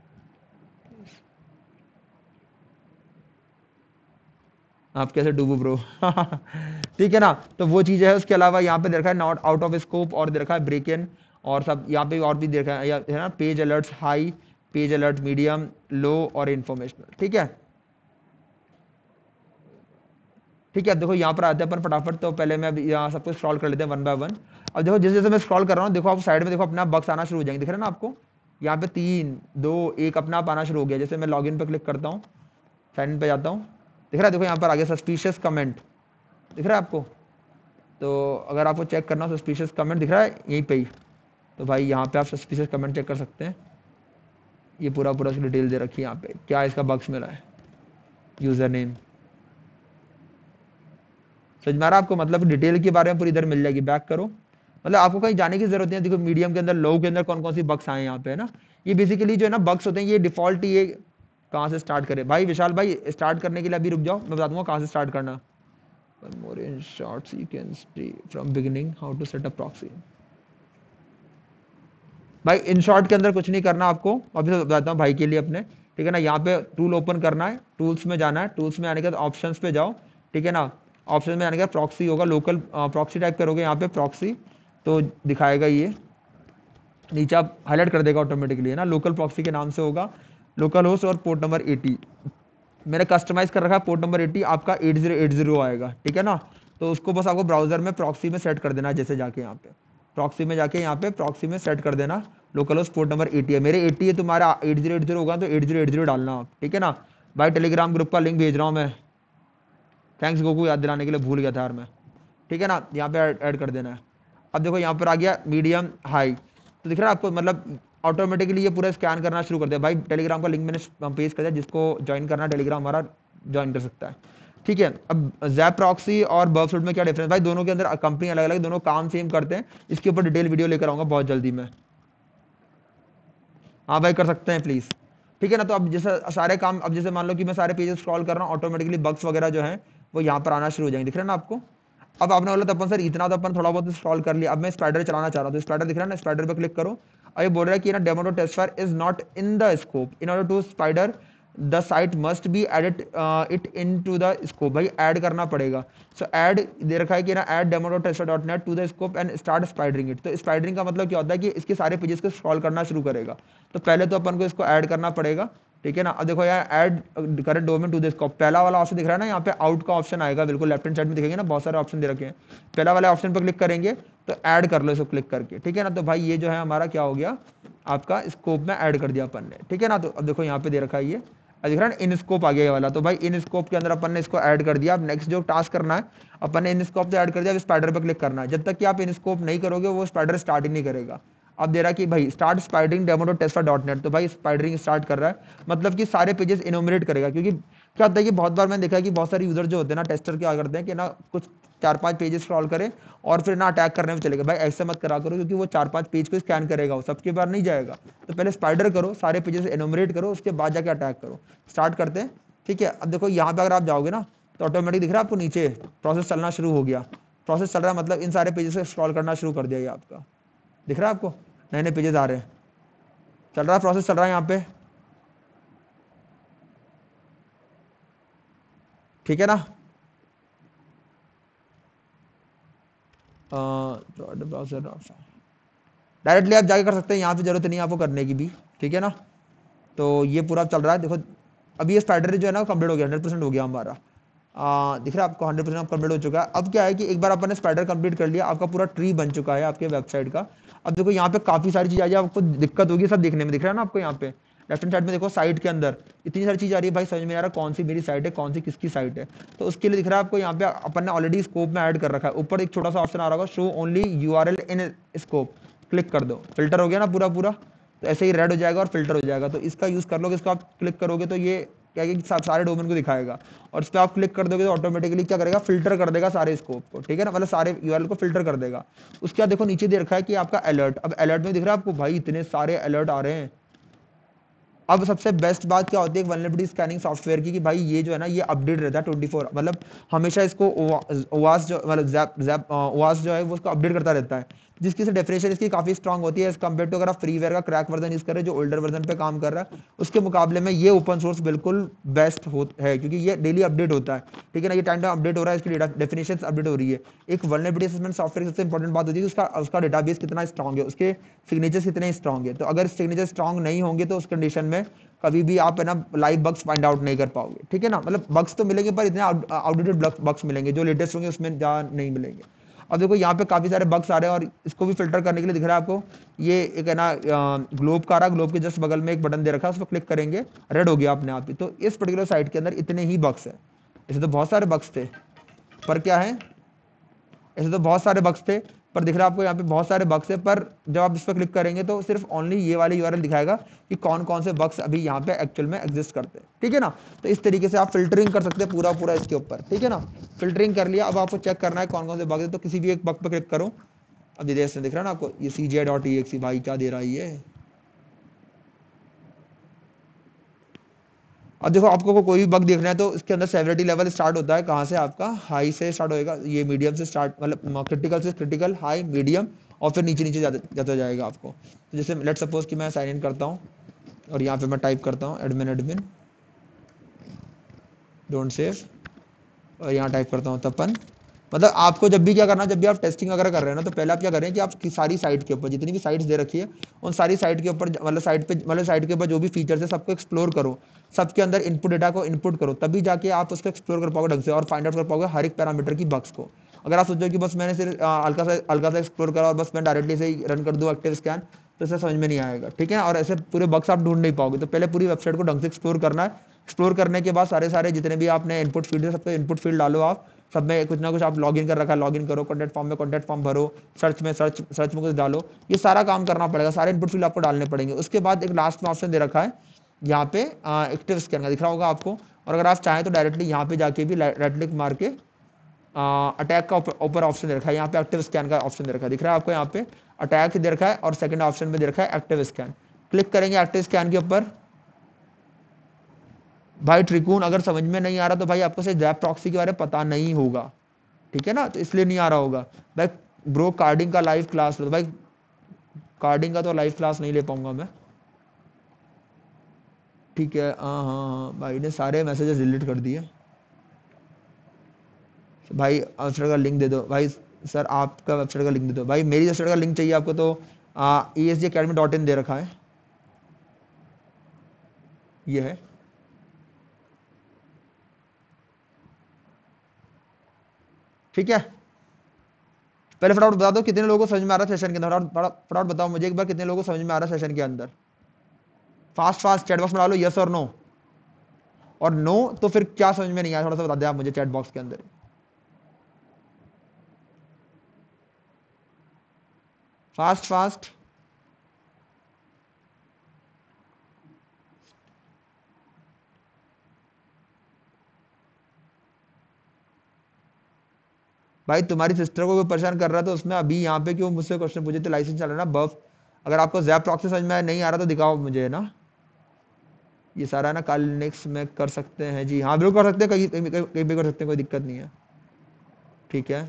आप कैसे डूबो ब्रो ठीक है ना। तो वो चीज़ है। उसके अलावा यहाँ पे देखा है नॉट आउट ऑफ स्कोप, और देखा है ब्रेक इन, और सब यहाँ पे और भी देखा है, है ना page alerts high, page alert medium, low, और इन्फॉर्मेशनल, ठीक है। ठीक है अब देखो यहाँ पर आते हैं अपन फटाफट। तो पहले मैं अभी यहाँ सबको स्क्रॉल कर लेते हैं वन बाय वन। अब देखो जैसे जैसे मैं स्क्रॉल कर रहा हूँ, देखो आप साइड में देखो अपना बक्स आना शुरू हो जाएंगे, दिख रहा है ना आपको, यहाँ पे तीन दो एक अपना आप आना शुरू हो गया। जैसे मैं लॉगिन पे क्लिक करता हूँ, साइन इन पे जाता हूँ, दिख रहा है देखो यहाँ पर आ गया सस्पिशियस कमेंट, दिख रहा है आपको। तो अगर आपको चेक करना हो सस्पिशियस कमेंट दिख रहा है यहीं पे ही, तो भाई यहाँ पे आप सस्पिशियस कमेंट चेक कर सकते हैं। ये पूरा पूरा डिटेल दे रखी है यहाँ पे, क्या इसका बग्स मिला है, यूजर नेम, समझ में आ रहा है आपको। मतलब डिटेल के बारे में पूरी इधर मिल जाएगी। बैक करो, मतलब आपको कहीं जाने की जरूरत नहीं है। देखो मीडियम के अंदर, लो के अंदर कौन कौन सी बग्स आए यहाँ पे है ना। ये बेसिकली जो है ना बग्स होते हैं, ये डिफॉल्ट ये कहाँ से स्टार्ट करें भाई विशाल भाई, स्टार्ट करने के लिए अभी रुक जाओ, मैं बता दूंगा कहाँ से स्टार्ट करना। One more in short sequence from beginning how to set up proxy। भाई इन शॉर्ट के अंदर कुछ नहीं करना आपको, अभी तो बताता हूँ भाई के लिए अपने, ठीक है ना। यहाँ पे टूल ओपन करना है, टूल्स में जाना है, टूल्स में आने के बाद ऑप्शंस पे जाओ, ठीक है ना। ऑप्शन में आने के बाद प्रॉक्सी होगा, लोकल प्रॉक्सी टाइप करोगे यहाँ पे प्रॉक्सी, तो दिखाएगा ये नीचे, आप हाईलाइट कर देगा ऑटोमेटिकली है ना। लोकल प्रॉक्सी के नाम से होगा, लोकल होस्ट और पोर्ट नंबर एटी। मैंने कस्टमाइज कर रखा है पोर्ट नंबर एटी, आपका एट जीरो एट जीरो आएगा, ठीक है ना। तो उसको बस आपको ब्राउजर में प्रॉक्सी में सेट कर देना है। जैसे जाके यहाँ पे प्रॉक्सी में जाके यहाँ पे प्रॉक्सी में सेट कर देना, localhost port number eighty है, मेरे एटी है, तुम्हारा एट जीरो एट जीरो होगा तो एट जीरो एट जीरो डालना आप, ठीक है ना भाई। टेलीग्राम ग्रुप का लिंक भेज रहा हूँ मैं, थैंक्स गोकू, याद दिलाने के लिए, भूल गया था यार मैं, ठीक है ना। यहाँ पे ऐड कर देना है। अब देखो यहाँ पर आ गया मीडियम हाई, तो दिख रहा है आपको, मतलब ऑटोमेटिकली ये पूरा स्कैन करना शुरू कर दिया भाई। टेलीग्राम का लिंक मैंने पेश कर दिया, जिसको ज्वाइन करना टेलीग्राम हमारा ज्वाइन कर सकता है, ठीक है। अब ज़ैप प्रॉक्सी और बर्फसूट में क्या डिफरेंस भाई, दोनों के अंदर कंपनी अलग अलग, दोनों काम सेम करते हैं। इसके ऊपर डिटेल वीडियो लेकर आऊंगा बहुत जल्दी मैं। हाँ भाई कर सकते हैं प्लीज, ठीक है ना। तो अब जैसे सारे काम, अब जैसे मान लो कि मैं सारे पेजेस स्क्रॉल कर रहा हूँ, ऑटोमेटिकली बग्स वगैरह जो है वो यहाँ पर आना शुरू हो जाएंगे, दिख रहा है ना आपको। अब आपने बोला तो अपन सर इतना तो अपन थोड़ा बहुत स्क्रॉल कर लिया, अब मैं स्पाइडर चलाना चाह रहा हूँ, तो स्पाइडर दिख रहा है ना, स्पाइडर पे क्लिक करो। और ये बोल रहा है कि ना demo dot testfire is not in the scope, in order to spider the site must be added into the scope. भाई ऐड करना पड़ेगा, सो ऐड दे रखा है कि ना add demo dot test dot net to the scope and start spidering it. तो स्पाइडरिंग का मतलब क्या होता है कि इसके सारे पेजेस को स्क्रॉल करना शुरू करेगा। तो पहले तो अपन को इसको ऐड करना पड़ेगा, ठीक है ना। अब देखो यार add correct domain to the scope, पहला वाला ऑप्शन दिख रहा है ना, यहाँ पे आउट का ऑप्शन आएगा, बिल्कुल लेफ्ट हैंड साइड में दिखेंगे ना, बहुत सारे ऑप्शन दे रखे हैं। पहला वाले ऑप्शन पर क्लिक करेंगे तो ऐड कर लो इसको क्लिक करके, ठीक है ना। तो भाई ये जो है हमारा क्या हो गया, आपका स्कोप में ऐड कर दिया अपन ने, ठीक है ना। तो अब देखो यहाँ पे दे रखा है ये, दिख रहा है इन स्कोप आ गया ये वाला। तो भाई इन स्कोप के अंदर अपन ने इसको ऐड कर दिया। अब नेक्स्ट जो टास्क करना है, अपन ने इन स्कोप तो ऐड कर दिया, अब स्पाइडर पे क्लिक करना है। जब तक कि आप इन स्कोप नहीं करोगे वो स्पाइडर स्टार्ट ही नहीं करेगा। अब दे रहा है कि भाई start spidering demo dot test dot net, तो भाई स्पाइडरिंग स्टार्ट कर रहा है, मतलब कि सारे पेजेस इनोमिनेट करेगा। क्योंकि क्या होता है कि बहुत बार मैंने देखा है कि बहुत सारे यूजर जो होते हैं ना, टेस्टर क्या करते हैं कि ना कुछ चार पांच पेजेस स्क्रॉल करें और फिर ना अटैक करने में चलेगा। भाई ऐसा मत करा करो, क्योंकि वो चार पांच पेज को स्कैन करेगा, वो सबके बार नहीं जाएगा। तो पहले स्पाइडर करो, सारे पेजेस इनोमिनेट करो, उसके बाद जाके अटैक करो। स्टार्ट करते हैं, ठीक है। अब देखो यहाँ पे अगर आप जाओगे ना तो ऑटोमेटिक दिख रहा है आपको नीचे प्रोसेस चलना शुरू हो गया। प्रोसेस चल रहा है मतलब इन सारे पेजेस को स्क्रॉल करना शुरू कर दिया ये आपका, दिख रहा है आपको, नए नए पेजेस आ रहे हैं, चल रहा है प्रोसेस चल रहा है यहाँ पे, ठीक है ना। डायरेक्टली आप जाके कर सकते हैं, यहाँ पे जरूरत नहीं है आपको करने की भी, ठीक है ना। तो ये पूरा चल रहा है देखो। अभी ये स्पाइडर जो है ना कंप्लीट हो गया, हंड्रेड परसेंट हो गया हमारा, आ, दिख रहा है आपको हंड्रेड परसेंट कंप्लीट हो चुका है। अब क्या है कि एक बार अपन ने स्पाइडर कंप्लीट कर लिया, आपका पूरा ट्री बन चुका है आपके वेबसाइट का। अब देखो यहाँ पे काफी सारी चीज आ जाए, आपको दिक्कत होगी सब देखने में, दिख रहा है ना आपको यहाँ पे लेफ्ट हैंड साइड में देखो, साइट के अंदर इतनी सारी चीज आ रही है भाई, समझ में आ रहा है कौन सी मेरी साइट है, कौन सी किसकी साइट है। तो उसके लिए दिख रहा है आपको यहाँ पे अपन ने ऑलरेडी स्कोप में ऐड कर रखा है। ऊपर एक छोटा सा ऑप्शन आ रहा होगा, show only URL in scope, click कर दो, फिल्टर हो गया ना पूरा पूरा। तो ऐसे ही रेड हो जाएगा और फिल्टर हो जाएगा। तो इसका यूज कर लोगे, इसको आप क्लिक करोगे तो ये क्या है कि सारे डोमेन को दिखाएगा, और इस पर आप क्लिक कर दोगे तो ऑटोमेटिकली क्या करेगा, फिल्टर कर देगा सारे स्कोप को, ठीक है ना, मतलब सारे यूआरएल को फिल्टर कर देगा। उसके बाद देखो नीचे दे रखा है कि आपका अलर्ट, अब अलर्ट में दिख रहा है आपको भाई इतने सारे अलर्ट आ रहे हैं। अब सबसे बेस्ट बात क्या होती है वल्नरेबिलिटी स्कैनिंग सॉफ्टवेयर की, कि भाई ये जो है ना ये अपडेट रहता है ट्वेंटी फोर, मतलब हमेशा इसको ओवास जो मतलब जैप जैप ओवास जो है वो उसको अपडेट करता रहता है, जिसकी से डेफिनेशन इसकी काफी स्ट्रांग होती है एज कम्पेयर टू अगर आप फ्रीवेयर का क्रैक वर्जन यूज कर रहे हैं जो ओल्डर वर्जन पे काम कर रहा है, उसके मुकाबले में ये ओपन सोर्स बिल्कुल बेस्ट है, क्योंकि ये डेली अपडेट होता है, ठीक है ना। ये टाइम टाइम अपडेट हो रहा है, इसकी डेफिनेशन अपडेट हो रही है। एक वल्नरेबिलिटी असेसमेंट सॉफ्टवेयर की सबसे इंपॉर्टेंट बात होती है उसका उसका डेटाबेस कितना स्ट्रांग है, उसके सिग्नेचर्स कितने स्ट्रांग है। तो अगर सिग्नेचर स्ट्रांग नहीं होंगे तो उस कंडीशन में कभी भी आप है ना लाइव बग्स फाइंड आउट नहीं कर पाओगे, ठीक है ना। मतलब बग्स तो मिलेंगे पर इतने आउटडेटेड बग्स मिलेंगे, जो लेटेस्ट होंगे उसमें जा नहीं मिलेंगे। अब देखो यहाँ पे काफी सारे बग्स आ रहे हैं और इसको भी फिल्टर करने के लिए दिख रहा है आपको ये एक है ना ग्लोब का रहा, ग्लोब के जस्ट बगल में एक बटन दे रखा है, उस पर क्लिक करेंगे रेड हो गया अपने आप ही। तो इस पर्टिकुलर साइट के अंदर इतने ही बग्स है। ऐसे तो बहुत सारे बग्स थे, पर क्या है, ऐसे तो बहुत सारे बग्स थे पर दिख रहा है आपको यहाँ पे बहुत सारे बग्स है, पर जब आप इस पर क्लिक करेंगे तो सिर्फ ओनली ये वाले यूआरएल दिखाएगा कि कौन कौन से बग्स अभी यहाँ पे एक्चुअल में एग्जिस्ट करते हैं। ठीक है ना, तो इस तरीके से आप फिल्टरिंग कर सकते हैं पूरा पूरा इसके ऊपर। ठीक है ना, फिल्टरिंग कर लिया, अब आपको चेक करना है कौन कौन से बग है, तो किसी भी एक बग पर क्लिक करो। अब ये दिख रहा है ना आपको, ये सी जे डॉट ई एक्स भाई क्या दे रहा है ये। अब देखो आपको को कोई भी बग देखना है तो इसके अंदर सेवरिटी लेवल स्टार्ट होता है कहाँ से, आपका हाई से स्टार्ट होएगा, ये मीडियम से स्टार्ट, मतलब क्रिटिकल से क्रिटिकल, हाई, मीडियम और फिर नीचे नीचे जाता जाता जाएगा आपको। तो जैसे लेट सपोज कि मैं साइन इन करता हूँ और यहाँ पे मैं टाइप करता हूँ एडमिन एडमिन डोंट सेव, और यहाँ टाइप करता हूँ तपन। मतलब आपको जब भी क्या करना है, जब भी आप टेस्टिंग वगैरह कर रहे हैं ना, तो पहले आप क्या करें कि आप सारी साइट के ऊपर जितनी भी साइट्स दे रखी है उन सारी साइट के ऊपर, मतलब साइट पे, मतलब साइट के ऊपर जो भी फीचर्स है सबको एक्सप्लोर करो, सबके अंदर इनपुट डेटा को इनपुट करो, तभी जाके आप उसको एक्सप्लोर कर पाओगे ढंग से और फाइंड आउट कर पाओगे हर एक पैरामीटर की बग्स को। अगर आप सोचो कि बस मैंने सिर्फ हल्का सा हल्का सा एक्सप्लोर करा और बस मैं डायरेक्टली से रन कर दूँ एक्टिव स्कैन, तो इसे समझ में नहीं आएगा। ठीक है, और ऐसे पूरे बग्स आप ढूंढ नहीं पाओगे। तो पहले पूरी वेबसाइट को ढंग से एक्सप्लोर करना है। एक्सप्लोर करने के बाद सारे सारे जितने भी आपने इनपुट फील्ड है सबको इनपुट फील्ड डालो, आप सब में कुछ ना कुछ आप लॉगिन कर रखा है लॉगिन करो, कॉन्टैक्ट फॉर्म में कॉन्टैक्ट फॉर्म भरो, सर्च में सर्च सर्च में कुछ डालो, ये सारा काम करना पड़ेगा, सारे इनपुट फील्ड आपको डालने पड़ेंगे। उसके बाद एक लास्ट में ऑप्शन दे रखा है यहाँ पे एक्टिव स्कैन का, दिख रहा होगा आपको। और अगर आप चाहें तो डायरेक्टली यहाँ पे जाके भी राइट क्लिक मार के अटैक का ऊपर ऑप्शन दे रखा है, यहाँ पे एक्टिव स्कैन का ऑप्शन दे रखा है, दिख रहा है आपको, यहाँ पे अटैक दे रखा है और सेकंड ऑप्शन में दे रखा है एक्टिव स्कैन। क्लिक करेंगे एक्टिव स्कैन के ऊपर। भाई ट्रिकून अगर समझ में नहीं आ रहा तो भाई आपको से जैप प्रॉक्सी के बारे में पता नहीं होगा, ठीक है ना, तो इसलिए नहीं आ रहा होगा। भाई ब्रो कार्डिंग का लाइव क्लास, तो भाई कार्डिंग का तो लाइव क्लास नहीं ले पाऊंगा मैं। ठीक है, हाँ हाँ हाँ, भाई ने सारे मैसेजेस डिलीट कर दिए। भाई वेबसाइट का लिंक दे दो भाई, सर आपका वेबसाइट का लिंक दे दो भाई, मेरी वेबसाइट का लिंक चाहिए आपको तो E S G academy dot in दे रखा है, ये है। ठीक है, पहले फटाफट बता दो कितने लोगों को समझ में आ रहा है सेशन के अंदर, फटाफट बताओ मुझे एक बार कितने लोगों को समझ में आ रहा है सेशन के अंदर। फास्ट फास्ट चैट बॉक्स में डालो यस और नो, और नो तो फिर क्या समझ में नहीं आया थोड़ा सा बता दे आप मुझे चैट बॉक्स के अंदर। Fast fast. भाई तुम्हारी सिस्टर को कोई परेशान कर रहा है तो उसमें अभी यहाँ पे क्यों मुझसे क्वेश्चन पूछे थे, लाइसेंस चल रहा है ना बफ। अगर आपको जैप प्रॉक्सी समझ में नहीं आ रहा तो दिखाओ मुझे ना, ये सारा ना कल नेक्स्ट में कर सकते हैं जी, हाँ बिल्कुल कर सकते हैं, कहीं कहीं कहीं कहीं भी कर सकते हैं, कोई दिक्कत नहीं है। ठीक है,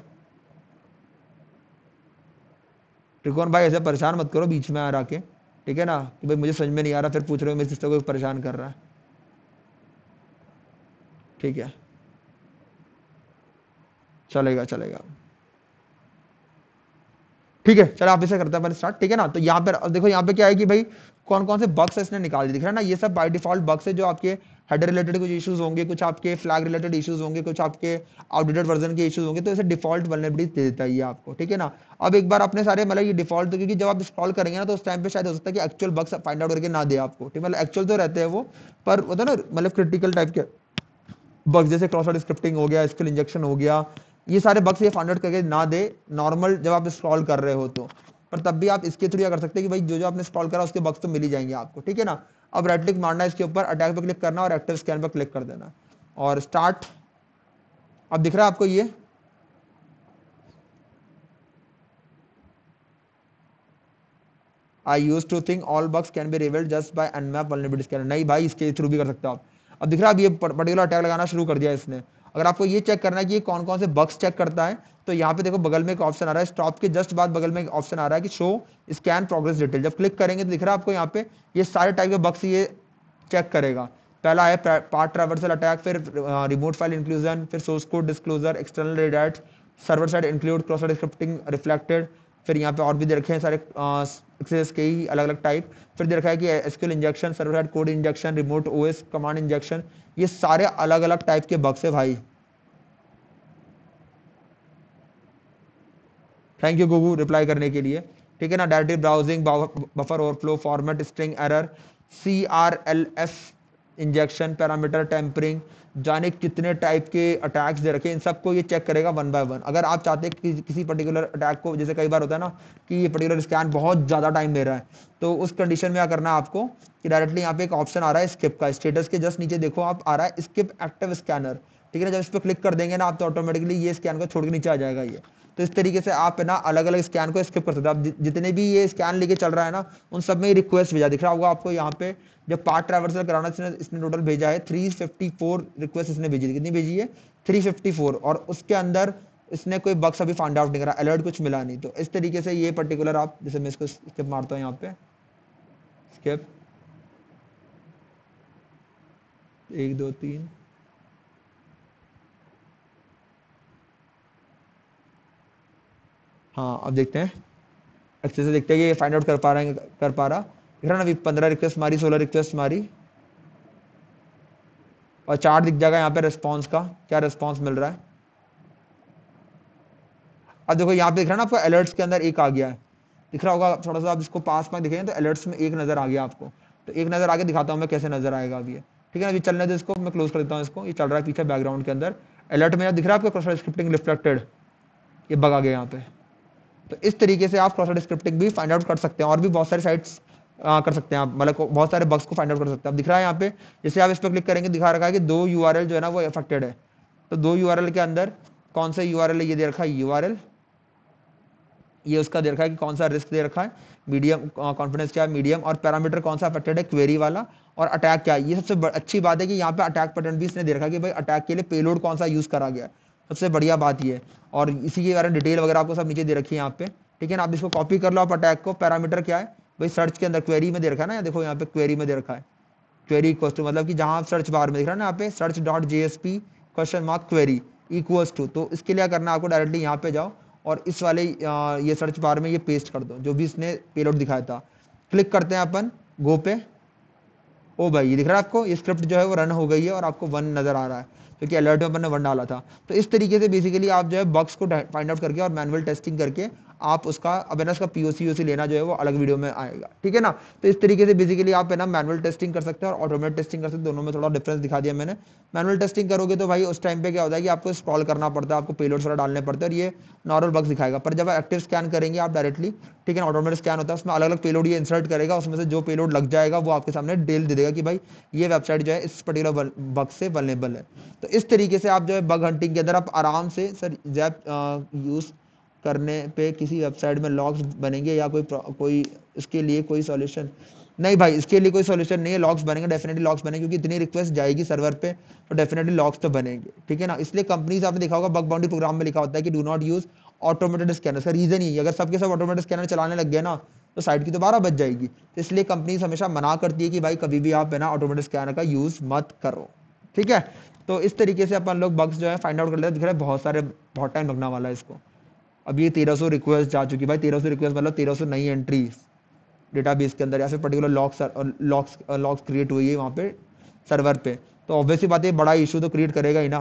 त्रिकोण भाई ऐसे परेशान मत करो बीच में आ रहा के, ठीक है ना, कि भाई मुझे समझ में नहीं आ रहा फिर पूछ रहे हो मेरी सिस्टर को परेशान कर रहा है। ठीक है, चलेगा चलेगा। ठीक है, चलो आप इसे करते हैं अपन स्टार्ट। ठीक है ना, तो यहाँ पे अब देखो यहाँ पे क्या है कि भाई कौन कौन से बग्स इसने निकाल दिए, दिख रहा है ना, ये सब बाय डिफॉल्ट बग्स है जो आपके हेडर रिलेटेड कुछ इश्यूज होंगे, कुछ आपके फ्लैग रिलेटेड इश्यूज होंगे, कुछ आपके आउटडेटेड वर्जन के इश्यूज होंगे, तो इसे डिफॉल्ट वल्नरेबिलिटी दे देता है ये आपको। ठीक है ना, अब एक बार अपने सारे मतलब ये डिफॉल्ट, तो क्योंकि जब आप इंस्टॉल करेंगे ना तो उस टाइम पे शायद हो सकता है कि एक्चुअल बग्स फाइंड आउट करके ना दे आपको, ठीक है, मतलब एक्चुअल तो रहते हैं वो, पर होता है ना मतलब क्रिटिकल टाइप के बग्स जैसे क्रॉस वर्ड स्क्रिप्टिंग हो गया, एसक्यूएल इंजेक्शन हो गया, ये सारे बग्स ये फाइंड आउट करके ना दे नॉर्मल जब आप इंस्टॉल कर रहे हो तो। पर तब भी आप इसके थ्रू क्या कर सकते हैं कि भाई जो जो आपने इंस्टॉल करा उसके बग्स तो मिल ही जाएंगे आपको। ठीक है ना, अब राइट क्लिक मारना है इसके ऊपर, अटैक पे क्लिक करना और एक्टिव स्कैन पे क्लिक कर देना और स्टार्ट। अब दिख रहा है आपको ये, I used to think all bugs can be revealed just by unmap vulnerability scanner, नहीं भाई इसके थ्रू भी कर सकते हो आप। अब दिख रहा है अब ये पर्टिकुलर अटैक लगाना शुरू कर दिया इसने। अगर आपको ये चेक करना है कि ये कौन कौन से बग्स चेक करता है, तो यहाँ पे देखो बगल में एक ऑप्शन आ रहा है स्टॉप के जस्ट बाद बगल में एक ऑप्शन आ रहा है कि शो स्कैन प्रोग्रेस डिटेल, जब क्लिक करेंगे तो दिख रहा है आपको यहाँ पे ये सारे टाइप के बग्स ये चेक करेगा। पहला है पार्ट ट्रैवर्सल अटैक, फिर रिमोट फाइल इंक्लूजन, फिर source code disclosure, external redirect, server side include, cross site scripting reflected, फिर यहाँ पे और भी दे रखे हैं सारे एक्सेस के ही अलग अलग टाइप, फिर दे रखा है कि SQL injection, server side code injection, remote OS command injection, ये सारे अलग अलग टाइप के बग्स है भाई। थैंक यू गुगू रिप्लाई करने के लिए, ठीक है ना। Directive browsing, buffer overflow, format string error, C R L F injection, parameter tampering, जाने कितने टाइप के अटैक्स दे रखे, इन सबको ये चेक करेगा वन बाय वन। अगर आप चाहते हैं कि किसी पर्टिकुलर अटैक को, जैसे कई बार होता है ना कि ये पर्टिकुलर स्कैन बहुत ज़्यादा टाइम ले रहा है, तो उस कंडीशन में क्या करना है आपको कि डायरेक्टली यहाँ पे एक ऑप्शन आ रहा है स्किप का, स्टेटस के जस्ट नीचे देखो आप आ रहा है स्किप एक्टिव स्कैनर, ठीक है ना। जब इस पर क्लिक कर देंगे ना आप तो ऑटोमेटिकली ये स्कैन को छोड़ के नीचे आ जाएगा ये। तो इस तरीके से आप है ना अलग अलग स्कैन को स्किप कर सकते हो। आप जितने भी ये स्कैन लेके चल रहा है ना उन सब में रिक्वेस्ट भेजा दिख रहा होगा आपको यहाँ पे। जब पार्ट ट्रैवर्सल कराना इसने, इसने टोटल भेजा है थ्री फिफ्टी फोर रिक्वेस्ट इसने भेजी थी। कितनी भेजी है? Three fifty four. और उसके अंदर इसने कोई बग्स अभी फाइंड आउट नहीं करा, अलर्ट कुछ मिला नहीं। तो इस तरीके से ये पर्टिकुलर आप, जैसे मैं इसको स्किप मारता हूँ यहाँ पे, स्किप एक दो तीन, हाँ अब देखते हैं अच्छे से, देखते हैं कि ये फाइंड आउट कर पा रहे हैं कर पा रहा दिख रहा ना। अभी पंद्रह रिक्वेस्ट मारी, सोलह रिक्वेस्ट मारी, और चार्ट दिख जाएगा यहाँ पे रिस्पॉन्स का, क्या रिस्पॉन्स मिल रहा है। अब देखो यहाँ पे दिख रहा है ना आपको अलर्ट्स के अंदर एक आ गया है, दिख रहा होगा थोड़ा सा, आप इसको पास में दिखेंगे तो अलर्ट्स में एक नजर आ गया आपको। तो एक नजर आगे दिखाता हूँ मैं कैसे नजर आएगा अभी ये, ठीक है ना। अभी चलने दो इसको, मैं क्लोज कर देता हूँ इसको, ये चल रहा है पीछे बैकग्राउंड के अंदर। अलर्ट में दिख रहा है आपको क्रॉस स्क्रिप्टिंग रिफ्लेक्टेड, ये बग आ गया यहाँ पे। तो इस तरीके से आप क्रॉस स्क्रिप्टिंग भी फाइंड आउट कर सकते हैं, और भी बहुत सारी साइट्स कर सकते हैं आप, मतलब बहुत सारे बग्स को फाइंड आउट कर सकते हैं। अब दिख रहा है यहाँ पे, जैसे आप इस पर क्लिक करेंगे दिखा रखा है कि दो यूआरएल जो है ना वो अफेक्टेड है। तो दो यूआरएल के अंदर कौन सा यूआरएल है, ये दे रखा है यूआरएल, ये उसका दे रखा है कि कौन सा रिस्क दे रखा है, मीडियम कॉन्फिडेंस क्या है, मीडियम, और पैरामीटर कौन सा अफेक्टेड है, क्वेरी वाला, और अटैक क्या है। ये सबसे अच्छी बात है कि यहाँ पे अटैक पैटर्न भी इसने दे रखा है कि भाई अटैक के लिए पेलोड कौन सा यूज करा गया है, सबसे बढ़िया बात ये है। और इसी के बारे में डिटेल वगैरह आपको सब नीचे दे रखी है यहाँ पे, ठीक है ना। आप इसको कॉपी कर लो आप अटैक को। पैरामीटर क्या है भाई, सर्च के अंदर क्वेरी में दे रखा है ना, देखो यहाँ पे क्वेरी में दे रखा है, क्वेरी इक्वल्स टू, मतलब कि जहां आप सर्च बार में दिख रहा है ना यहाँ पे search dot JSP question mark query equals to, तो इसके लिए करना आपको डायरेक्टली यहाँ पे जाओ और इस वाले ये सर्च बार में ये पेस्ट कर दो जो भी इसने पेलोड दिखाया था। क्लिक करते हैं अपन गो पे, ओ भाई ये दिख रहा है आपको, ये स्क्रिप्ट जो है वो रन हो गई है और आपको वन नजर आ रहा है क्योंकि अलर्ट में अपन ने वन डाला था। तो इस तरीके से बेसिकली आप जो है बग्स को फाइंड आउट करके और मैनुअल टेस्टिंग करके आप उसका, अब है ना उसका पीओसी यूसी लेना जो है वो अलग वीडियो में आएगा, ठीक है ना। तो इस तरीके से बेसिकली आप है ना मैनुअल टेस्टिंग कर सकते हैं और ऑटोमेटिक टेस्टिंग कर सकते हैं, दोनों में थोड़ा डिफरेंस दिखा दिया मैंने। मैनुअल टेस्टिंग करोगे तो भाई उस टाइम पे क्या होता है कि आपको स्क्रॉल करना पड़ता है, आपको पेलोड सारा डालने पड़ते हैं और ये नॉर्मल बग्स दिखाएगा। पर जब एक्टिव स्कैन करेंगे आप डायरेक्टली, ठीक है ना, ऑटोमेटिक स्कैन होता है, उसमें अलग अलग पेलोड ये इंसर्ट करेगा, उसमें से जो पेलोड लग जाएगा वो आपके सामने डिटेल दे देगा कि भाई ये वेबसाइट जो है इस पर्टिकुलर बग से वल्नरेबल है। तो इस तरीके से आप जो है बग हंटिंग के अंदर आप आराम से सर जैप यूज करने पे किसी वेबसाइट में लॉग्स बनेंगे या कोई कोई इसके लिए कोई सॉल्यूशन नहीं भाई, इसके लिए कोई सॉल्यूशन नहीं है। लॉग्स बनेंगे, डेफिनेटली लॉग्स बनेंगे क्योंकि इतनी रिक्वेस्ट जाएगी सर्वर पे तो डेफिनेटली लॉग्स तो बनेंगे, ठीक है ना। इसलिए कंपनीज आपने देखा होगा बग बाउंड्री प्रोग्राम में लिखा होता है कि do not use automated scanner. का रीजन ही अगर सबके सब ऑटोमेटेड स्कैनर चलाने लग गए ना तो साइट की दोबारा बच जाएगी। तो इसलिए कंपनीज हमेशा मना करती है कि भाई कभी भी आप है ना ऑटोमेटेड स्कैनर का यूज मत करो, ठीक है। तो इस तरीके से अपन लोग बग्स जो है फाइंड आउट कर लेते हैं। दिख रहा है बहुत सारे, बहुत टाइम लगने वाला है इसको। अब ये तेरह सौ रिक्वेस्ट जा चुकी भाई, तेरह सौ रिक्वेस्ट मतलब तेरह सौ नई एंट्री डेटाबेस के अंदर या फिर particular logs logs logs create हुई है वहाँ पे सर्वर पे। तो ऑब्वियसली बात है बड़ा इशू तो क्रिएट करेगा ही ना।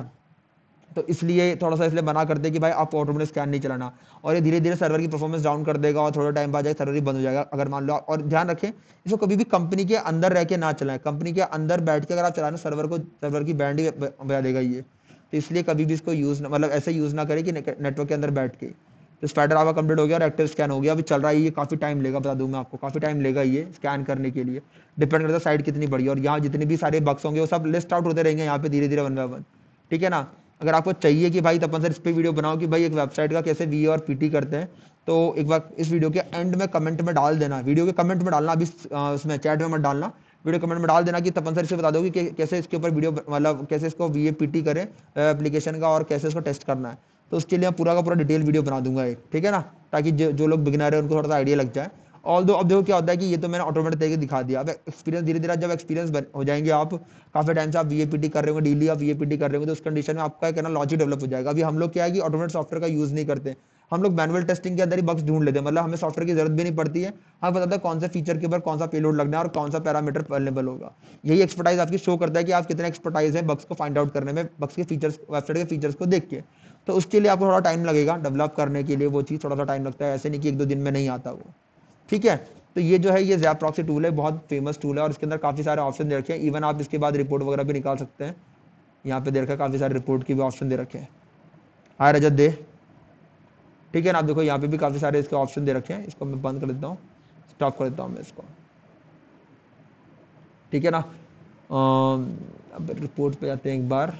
तो इसलिए थोड़ा सा इसलिए मना करते हैं कि भाई आप ऑटोमेटिक स्कैन नहीं चलाना, और ये धीरे धीरे सर्वर की परफॉर्मेंस डाउन कर देगा और थोड़ा टाइम बाद जाए सर्वर ही बंद हो जाएगा अगर मान लो। और ध्यान रखें इसको कभी भी कंपनी के अंदर रह के ना चलाएं, कंपनी के अंदर बैठ के अगर आप चलाना सर्वर को, सर्वर की बैंड ही बजा देगा ये। तो इसलिए कभी भी इसको यूज मतलब ऐसे यूज ना करें कि नेटवर्क के अंदर बैठ के। तो स्पाइडर आपका कंप्लीट हो गया और एक्टिव स्कैन हो गया, अभी चल रहा है, ये काफी टाइम लेगा, बता दूं मैं आपको, काफी टाइम लेगा ये स्कैन करने के लिए। डिपेंड करता है साइट कितनी बड़ी है, और यहाँ जितने भी सारे बग्स होंगे वो सब लिस्ट आउट होते रहेंगे यहाँ पे धीरे धीरे वन बाय वन, ठीक है ना। अगर आपको चाहिए कि भाई तपन सर इस पे वीडियो बनाओ कि भाई एक वेबसाइट का कैसे वी और पीटी करते हैं, तो एक बार इस वीडियो के एंड में कमेंट में डाल देना, वीडियो के कमेंट में डालना, अभी उसमें चैट में मत डालना, वीडियो कमेंट में डाल देना कि तपन सर इसे बता दोगे कि कैसे इसके ऊपर वीडियो मतलब कैसे इसको वी ए पी टी करें एप्लीकेशन का और कैसे इसको टेस्ट करना है। तो उसके लिए मैं पूरा का पूरा डिटेल वीडियो बना दूंगा एक, ठीक है ना, ताकि जो, जो लोग बिगिनर है उनको थोड़ा सा आइडिया लग जाए। ऑल दो अब देखो क्या होता है कि ये तो मैंने ऑटोमेटिक तरीके दिखा दिया। अब एक्सपीरियंस धीरे धीरे जब एक्सपीरियंस हो जाएंगे आप, काफी टाइम से आप वीएपीटी कर रहे होंगे, डेली आप वीएपीटी कर रहे होंगे, तो उस कंडीशन में आपका कहना लॉजिक डेवलप हो जाएगा। अभी हम लोग क्या है कि ऑटोमेटिक सॉफ्टवेयर का यूज नहीं करते, हम लोग मैनुअल टेस्टिंग के अंदर ही बग्स ढूंढ लेते हैं, मतलब हमें सॉफ्टवेयर की जरूरत भी नहीं पड़ती है, हमें पता था कौन सा फीचर के ऊपर कौन सा पेलोड लगना है और कौन सा पैरामीटर अवेलेबल होगा। यही एक्सपर्टाइज आपकी शो करता है कि आप कितने एक्सपर्टाइज है बग्स को फाइंड आउट करने में, बग्स के फीचर्स, वेबसाइट के फीचर्स को देख के। तो उसके लिए आपको थोड़ा टाइम लगेगा डेवलप करने के लिए, वो चीज़ थोड़ा सा टाइम लगता है, ऐसे नहीं कि एक दो दिन में नहीं आता वो, ठीक है। तो ये जो है ये ज़ैप प्रॉक्सी टूल है, बहुत फेमस टूल है और इसके अंदर काफ़ी सारे ऑप्शन दे रखे हैं। इवन आप इसके बाद रिपोर्ट वगैरह भी निकाल सकते हैं, यहाँ पे दे रखा है काफ़ी सारे रिपोर्ट की भी ऑप्शन दे रखे हैं। हाय रजत दे, ठीक है ना। आप देखो यहाँ पे भी काफ़ी सारे इसके ऑप्शन दे रखे हैं, इसको मैं बंद कर देता हूँ, स्टॉप कर देता हूँ मैं इसको, ठीक है ना। अम, अब रिपोर्ट पे जाते हैं एक बार,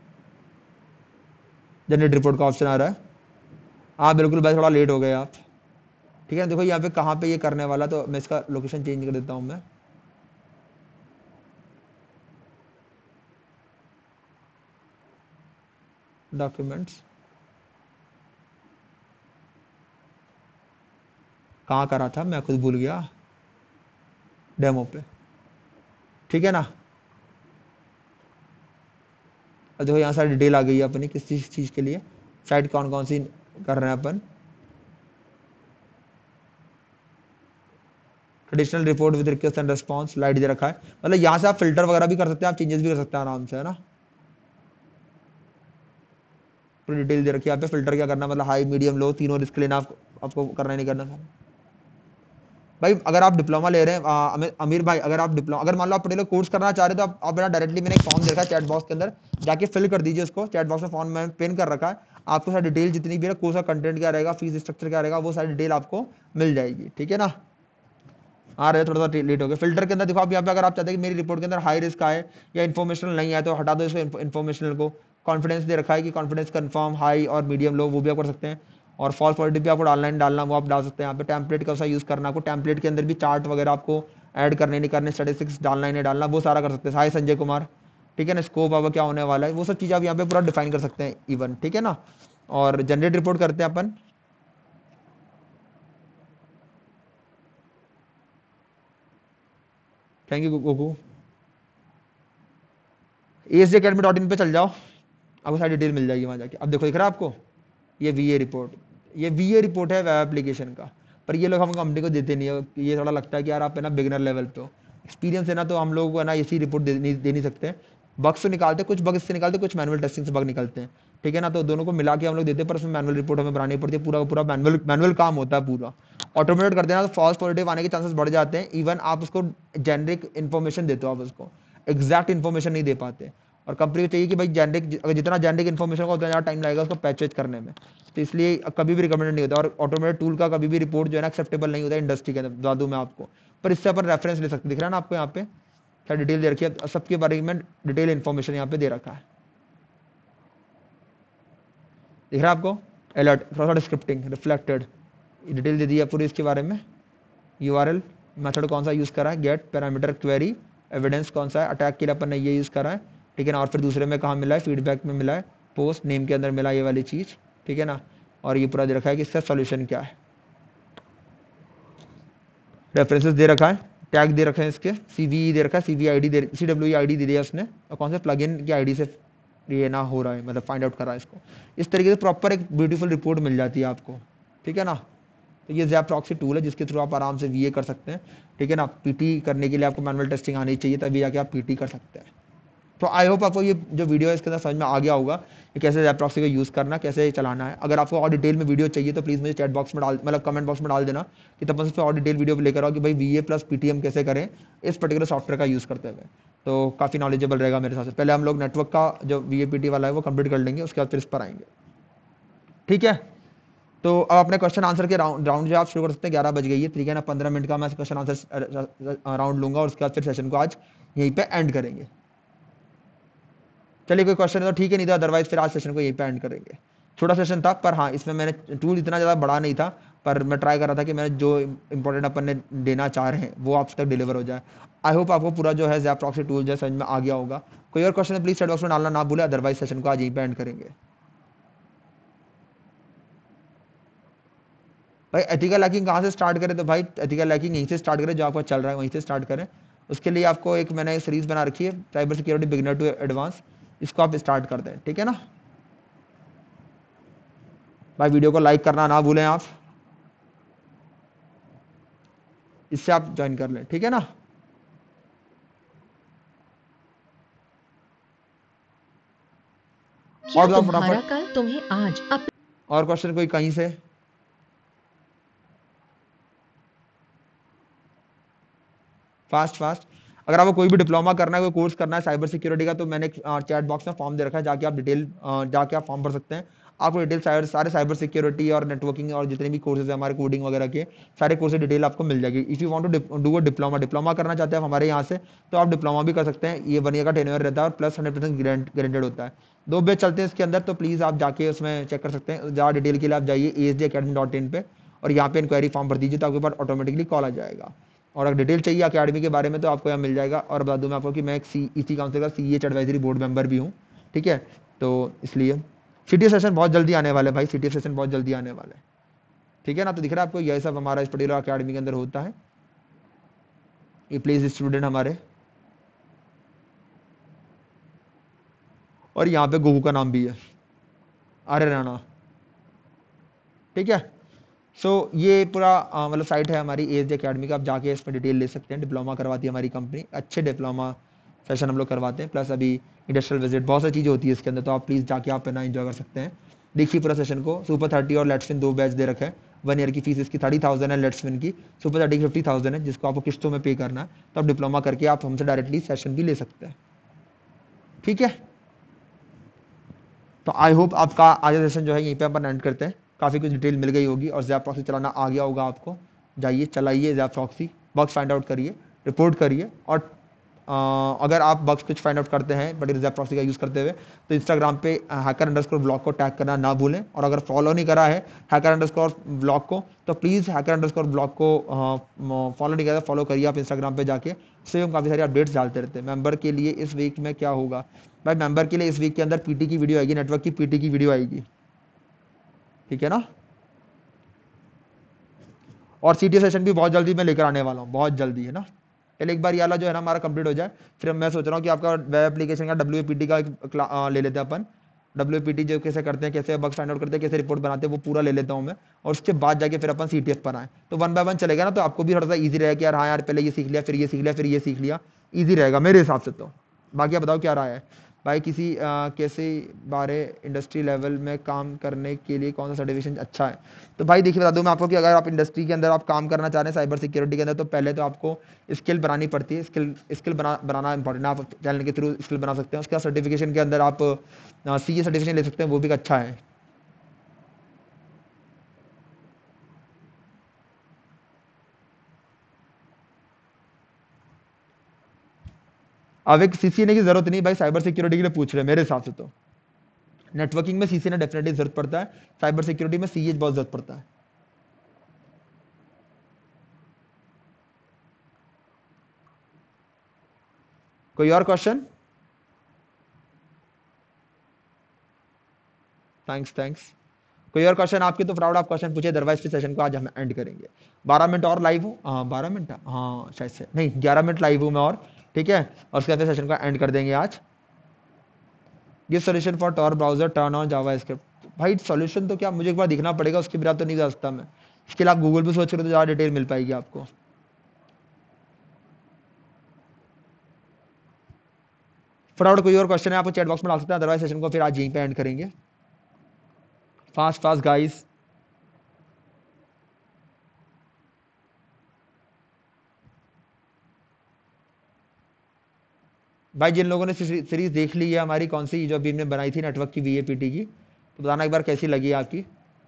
जनरेट रिपोर्ट का ऑप्शन आ रहा है। हाँ बिल्कुल भाई, थोड़ा लेट हो गए आप, ठीक है। देखो यहाँ पे कहाँ पे ये करने वाला, तो मैं इसका लोकेशन चेंज कर देता हूँ मैं, डॉक्यूमेंट्स कहाँ करा था मैं खुद भूल गया, डेमो पे, ठीक है ना। और देखो यहाँ सारी डिटेल आ गई है अपनी किस चीज़ चीज़ के लिए, साइट कौन कौन सी कर रहे हैं अपन, traditional report with request and response, light दे रखा है, मतलब यहाँ से आप फिल्टर वगैरह भी कर सकते हैं, आप चेंजेस भी कर सकते हैं आराम से, है ना। पूरी डिटेल दे रखी है यहाँ पे, फिल्टर क्या करना है, मतलब हाई मीडियम लो तीनों रिस्क लेना, आप, आपको करना ही नहीं करना था भाई। अगर आप डिप्लोमा ले रहे हैं आ, अमीर अमीर भाई, अगर आप डिप्लोमा, अगर मान लो आप पर्टिकुलर कोर्स करना चाह रहे हो तो आप, आप डायरेक्टली मैंने एक फॉर्म देखा है चैट बॉक्स के अंदर, जाके फिल कर दीजिए उसको, चैट बॉक्स में फॉर्म में पिन कर रखा है, आपको सारी डिटेल जितनी भी है, कोर्स का कंटेंट क्या रहेगा, फीस स्ट्रक्चर क्या रहेगा, वो सारी डिटेल आपको मिल जाएगी, ठीक है ना। आ रहे थोड़ा सा लेट हो गया। फिल्टर के अंदर देखो आप यहाँ पे, अगर आप चाहते हैं कि मेरी रिपोर्ट के अंदर हाई रिस्क आए या इन्फॉर्मेशनल नहीं आए तो हटा दो इसको, इन्फॉर्मेशनल को। कॉन्फिडेंस दे रखा है कि कॉन्फिडेंस कंफर्म, हाई और मीडियम लो, वो भी आप कर सकते हैं। और फॉल्स पॉजिटिव भी आपको डालना है डालना, वो आप डाल सकते हैं यहाँ पे। टेम्पलेट का सा यूज़ करना, आपको टेम्पलेट के अंदर भी चार्ट वगैरह आपको ऐड करने नहीं करने, स्टेटिस्टिक्स डालना ही नहीं डालना, वो सारा कर सकते हैं। हाई संजय कुमार, ठीक है ना। स्कोप अब क्या होने वाला है, वो सब चीज़ आप यहाँ पे पूरा डिफाइन कर सकते हैं इवन, ठीक है ना। और जनरेट रिपोर्ट करते हैं अपन, thank you Goku. A S D academy dot in पे चल जाओ, आपको सारी डिटेल मिल जाएगी वहाँ जाके। अब देखो दिख रहा है आपको, ये वी ए रिपोर्ट, ये वी ए रिपोर्ट है वेब एप्लीकेशन का, पर ये लोग हम कंपनी को देते नहीं है। ये थोड़ा लगता है कि यार आप है ना बिगिनर लेवल पे हो, एक्सपीरियंस है ना, तो हम लोग को है ना ऐसी रिपोर्ट दे नहीं दे नहीं सकते। बग्स से निकालते, कुछ बग से निकालते, कुछ मैनुअल टेस्टिंग से बग निकलते हैं, ठीक है ना। तो दोनों को मिला के हम लोग देते हैं, पर उसमें मैनुअल रिपोर्ट हमें बनानी पड़ती है, पूरा का पूरा मैनुअल मैनुअल काम होता है पूरा। ऑटोमेटेड कर देना तो फॉल्स पॉजिटिव आने के चांसेस बढ़ जाते हैं। इवन आप उसको जेनरिक इन्फॉर्मेशन देते हो, आप उसको एग्जैक्ट इन्फॉर्मेशन नहीं दे पाते। और कंपनी को चाहिए कि भाई जेनरिक, अगर जितना जेनरिक इन्फॉर्मेशन होगा उतना ज़्यादा टाइम लगेगा उसको पैचेज करने में, तो इसलिए कभी भी रिकमेंडेड नहीं होता। और ऑटोमेटेड टूल का कभी भी रिपोर्ट जो है ना एक्सेप्टेबल नहीं होता इंडस्ट्री के अंदर, बता दूं मैं आपको। पर इससे अपन रेफरेंस ले सकते, दिख रहा है ना आपको यहाँ पे क्या डिटेल दे रखी है, सबके बारे में डिटेल इन्फॉर्मेशन यहाँ पे दे रखा है, दिख रहा है आपको। अलर्ट, थोड़ा सा डिस्क्रिप्टिंग, रिफ्लेक्टेड, डिटेल दे दी है पूरी इसके बारे में। यूआरएल, मेथड कौन सा यूज़ करा है, गेट, पैरामीटर, क्वेरी, एविडेंस कौन सा है, अटैक के लिए अपन ने ये यूज़ करा है, ठीक है ना। और फिर दूसरे में कहाँ मिला है, फीडबैक में मिला है, पोस्ट नेम के अंदर मिला ये वाली चीज़, ठीक है ना। और ये पूरा दे रखा है कि इसका सॉल्यूशन क्या है, रेफरेंसेस दे रखा है, टैग दे रखे हैं इसके, सीवी दे रखा है, सीवी आईडी दे, सी डब्ल्यू आई डी दे दिया उसने, और कौन से प्लगइन की आईडी से ये ना हो रहा है, मतलब फाइंड आउट कर रहा है इसको। इस तरीके से प्रॉपर एक ब्यूटीफुल रिपोर्ट मिल जाती है आपको, ठीक है ना। तो ये ज़ैप प्रॉक्सी टूल है जिसके थ्रू आप आराम से वीए कर सकते हैं, ठीक है ना। पीटी करने के लिए आपको मैनुअल टेस्टिंग आनी चाहिए, तभी जाके आप पीटी कर सकते हैं। तो आई होप आपको ये जो वीडियो है इसके अंदर समझ में आ गया होगा कि कैसे ज़ैप प्रॉक्सी को यूज़ करना, कैसे चलाना है। अगर आपको और डिटेल में वीडियो चाहिए तो प्लीज़ मुझे चैट बॉक्स में डाल, मतलब कमेंट बॉक्स में डाल देना कि तब उस पर और डिटेल वीडियो लेकर आओ कि भाई V A plus P T M कैसे करें इस पर्टिकुलर सॉफ्टवेयर का यूज़ करते हुए। तो काफ़ी नॉलेजेबल रहेगा मेरे हिसाब से। पहले हम लोग नेटवर्क का जो वी ए पी टी वाला है वो कंप्लीट कर लेंगे, उसके बाद फिर इस पर आएंगे, ठीक है। तो अब अपने क्वेश्चन आंसर के राउंड राउंड जो आप शुरू कर सकते हैं, ग्यारह बज गई है, ठीक है ना। पंद्रह मिनट का मैं क्वेश्चन आंसर राउंड लूंगा और उसके बाद फिर सेशन को आज यहीं पे एंड करेंगे। चलिए कोई क्वेश्चन है तो ठीक है, नहीं तो अदरवाइज फिर आज सेशन को यहीं पे एंड करेंगे। छोटा सेशन था, पर हाँ इसमें मैंने टूल इतना ज़्यादा बड़ा नहीं था, पर मैं ट्राई कर रहा था कि मैंने जो इंपॉर्टेंट अपन ने देना चाह रहे हैं वो आप तक डिलीवर हो जाए। आई होप आपको पूरा जो है ज़ैप प्रॉक्सी टूल जो है समझ में आ गया होगा। कोई और क्वेश्चन है प्लीज़ चैट बॉक्स में डालना ना भूले, अदरवाइज सेशन को आज यहीं पे एंड करेंगे। भाई एथिकल हैकिंग कहाँ से स्टार्ट करें, तो भाई एथिकल हैकिंग यहीं से स्टार्ट करें, जो आपका चल रहा है वहीं से स्टार्ट करें। उसके लिए आपको एक मैंने सीरीज बना रखी है, cyber security beginner to advance, इसको आप स्टार्ट कर दें, ठीक है ना। भाई वीडियो को लाइक करना ना भूलें आप, इससे आप ज्वाइन कर लें, ठीक है ना। क्या और बताओ तुम्हारा फटाफट, कल तुम्हें आज अप... और क्वेश्चन कोई कहीं से? Fast fast. अगर आपको कोई भी डिप्लोमा करना है, कोई कोर्स करना है साइबर सिक्योरिटी का, तो मैंने चैट बॉक्स में फॉर्म दे रखा है, जाके आप डिटेल जाके आप फॉर्म भर सकते हैं। आपको डिटेल सारे सारे साइबर सिक्योरिटी और नेटवर्किंग और जितने भी कोर्सेज है हमारे कोडिंग वगैरह के, सारे कोर्सेज डिटेल आपको मिल जाएगी। If you want to do a diploma, diploma करना चाहते हैं आप हमारे यहाँ से, तो आप डिप्लोमा भी कर सकते हैं। ये वन ईयर का टेन्योर रहता है और प्लस हंड्रेड परसेंट गारंटेड होता है। दो बैच चलते हैं इसके अंदर, तो प्लीज़ आप जाके उसमें चेक कर सकते हैं। ज़्यादा डिटेल के लिए आप जाइए A S D academy dot in पे और यहाँ पे इंक्वायरी फॉर्म भर दीजिए, तो आपके पास ऑटोमेटिकली कॉल आ जाएगा। और अगर डिटेल चाहिए अकेडमी के बारे में तो आपको यहाँ मिल जाएगा। और बता दूं मैं आपको कि मैं एक सी इसी काउंसिल का C H advisory board member भी हूँ, ठीक है। तो इसलिए सिटी सेशन बहुत जल्दी आने वाले हैं भाई, सिटी सेशन बहुत जल्दी आने वाले हैं, ठीक है ना। तो दिख रहा है आपको, यह सब हमारा इस पर्टिकुलर अकेडमी के अंदर होता है। ये प्लीज स्टूडेंट हमारे, और यहाँ पे गुगू का नाम भी है, आर्य राणा, ठीक है। सो so, ये पूरा अ, मतलब साइट है हमारी एज अकेडमी का, आप जाके इसमें डिटेल ले सकते हैं। डिप्लोमा करवाती है हमारी कंपनी, अच्छे डिप्लोमा सेशन हम लोग करवाते हैं, प्लस अभी इंडस्ट्रियल विजिट, बहुत सारी चीज़ें होती है इसके अंदर। तो आप प्लीज़ जाके आप ना एंजॉय कर सकते हैं। देखिए पूरा सेशन को, सुपर थर्टी और लेट्सविन दो बैच दे रखे हैं। वन ईयर की फीस इसकी थर्टी थाउजेंड है लेट्सविन की, सुपर थर्टी की फिफ्टी थाउजेंड है, जिसको आपको किस्तों में पे करना है। तो आप डिप्लोमा करके आप हमसे डायरेक्टली सेशन भी ले सकते हैं, ठीक है। तो आई होप आपका आज का सेशन जो है यहीं पे अपन एंड करते हैं। काफ़ी कुछ डिटेल मिल गई होगी और जैप प्रॉक्सी चलाना आ गया होगा आपको। जाइए चलाइए ZAP proxy, bugs find out करिए, रिपोर्ट करिए। और अ, अगर आप बग्स कुछ फाइंड आउट करते हैं बट जैप प्रॉक्सी का यूज़ करते हुए, तो इंस्टाग्राम पे हैकर अंडरस्कोर ब्लॉग को टैग करना ना भूलें। और अगर फॉलो नहीं करा है हैकर अंडरस्कोर ब्लॉग को, तो प्लीज़ हैकर अंडरस्कोर ब्लॉग को फॉलो नहीं करा, फॉलो करिए आप इंस्टाग्राम पे जाके। उससे हम काफ़ी सारी अपडेट्स डालते रहते हैं। मेंबर के लिए इस वीक में क्या होगा भाई, मेंबर के लिए इस वीक के अंदर पीटी की वीडियो आएगी, नेटवर्क की पीटी की वीडियो आएगी, ठीक है ना। और सीटी सेशन भी बहुत जल्दी मैं लेकर आने वाला हूँ, बहुत जल्दी, है ना। पहले एक बार ये वाला जो है ना हमारा कंप्लीट हो जाए, फिर मैं सोच रहा हूँ कि आपका वेब एप्लीकेशन का डब्ल्यू पी टी का एक क्ला- आ, ले लेते हैं अपन। डब्ल्यू पी टी जो कैसे करते हैं, कैसे बग फाइंड आउट करते हैं, कैसे रिपोर्ट बनाते हैं, वो पूरा ले लेता हूँ मैं। और उसके बाद जाके फिर अपन सी टी एफ पर आए, तो वन बाय वन चलेगा ना, तो आपको भी थोड़ा सा ईजी रहेगा कि यार हाँ यार पहले ये सीख लिया, फिर ये सीख लिया, फिर ये सीख लिया, ईजी रहेगा मेरे हिसाब से तो। बाकी आप बताओ क्या राय है भाई, किसी अ, कैसे बारे इंडस्ट्री लेवल में काम करने के लिए कौन सा सर्टिफिकेशन अच्छा है। तो भाई देखिए बता दूं मैं आपको कि अगर आप इंडस्ट्री के अंदर आप काम करना चाह रहे हैं साइबर सिक्योरिटी के अंदर, तो पहले तो आपको स्किल बनानी पड़ती है। स्किल स्किल बना बनाना इंपॉर्टेंट है। आप चैनल के थ्रू स्किल बना सकते हैं। उसके बाद सर्टिफिकेशन के अंदर आप सी ए सर्टिफिकेशन ले सकते हैं, वो भी एक अच्छा है। अब एक सी सी एन ए की जरूरत नहीं भाई, साइबर सिक्योरिटी के लिए पूछ रहे हैं मेरे हिसाब से तो। नेटवर्किंग में सी सी एन ए डेफिनेटली जरूरत पड़ता है, साइबर सिक्योरिटी में सी ए बहुत जरूरत पड़ता है। कोई और क्वेश्चन? Thanks thanks. कोई और क्वेश्चन आपके? तो फ्राउड आप क्वेश्चन पूछे, अदरवाइज फिर सेशन को आज हम एंड करेंगे। बारह मिनट और लाइव हूँ, हाँ बारह मिनट, हाँ शायद से नहीं, ग्यारह मिनट लाइव हूँ मैं और, ठीक है। और उसके बाद सेशन को एंड कर देंगे आज। ये solution for Tor browser turn on JavaScript, भाई सॉल्यूशन तो क्या, मुझे एक बार दिखना पड़ेगा, उसके बिना तो नहीं जा सकता मैं। इसके लिए आप गूगल पे सर्च करो तो ज़्यादा डिटेल मिल पाएगी आपको। फटाफट कोई और क्वेश्चन है आपको चैट बॉक्स में डाल सकते हैं, अदरवाइज सेशन को फिर आज यहीं पे एंड करेंगे। Fast fast guys. भाई जिन लोगों ने सीरीज देख ली है हमारी, कौन सी जो अभी हमने बनाई थी नेटवर्क की वी ए पी टी की, तो बताना एक बार कैसी लगी आपकी।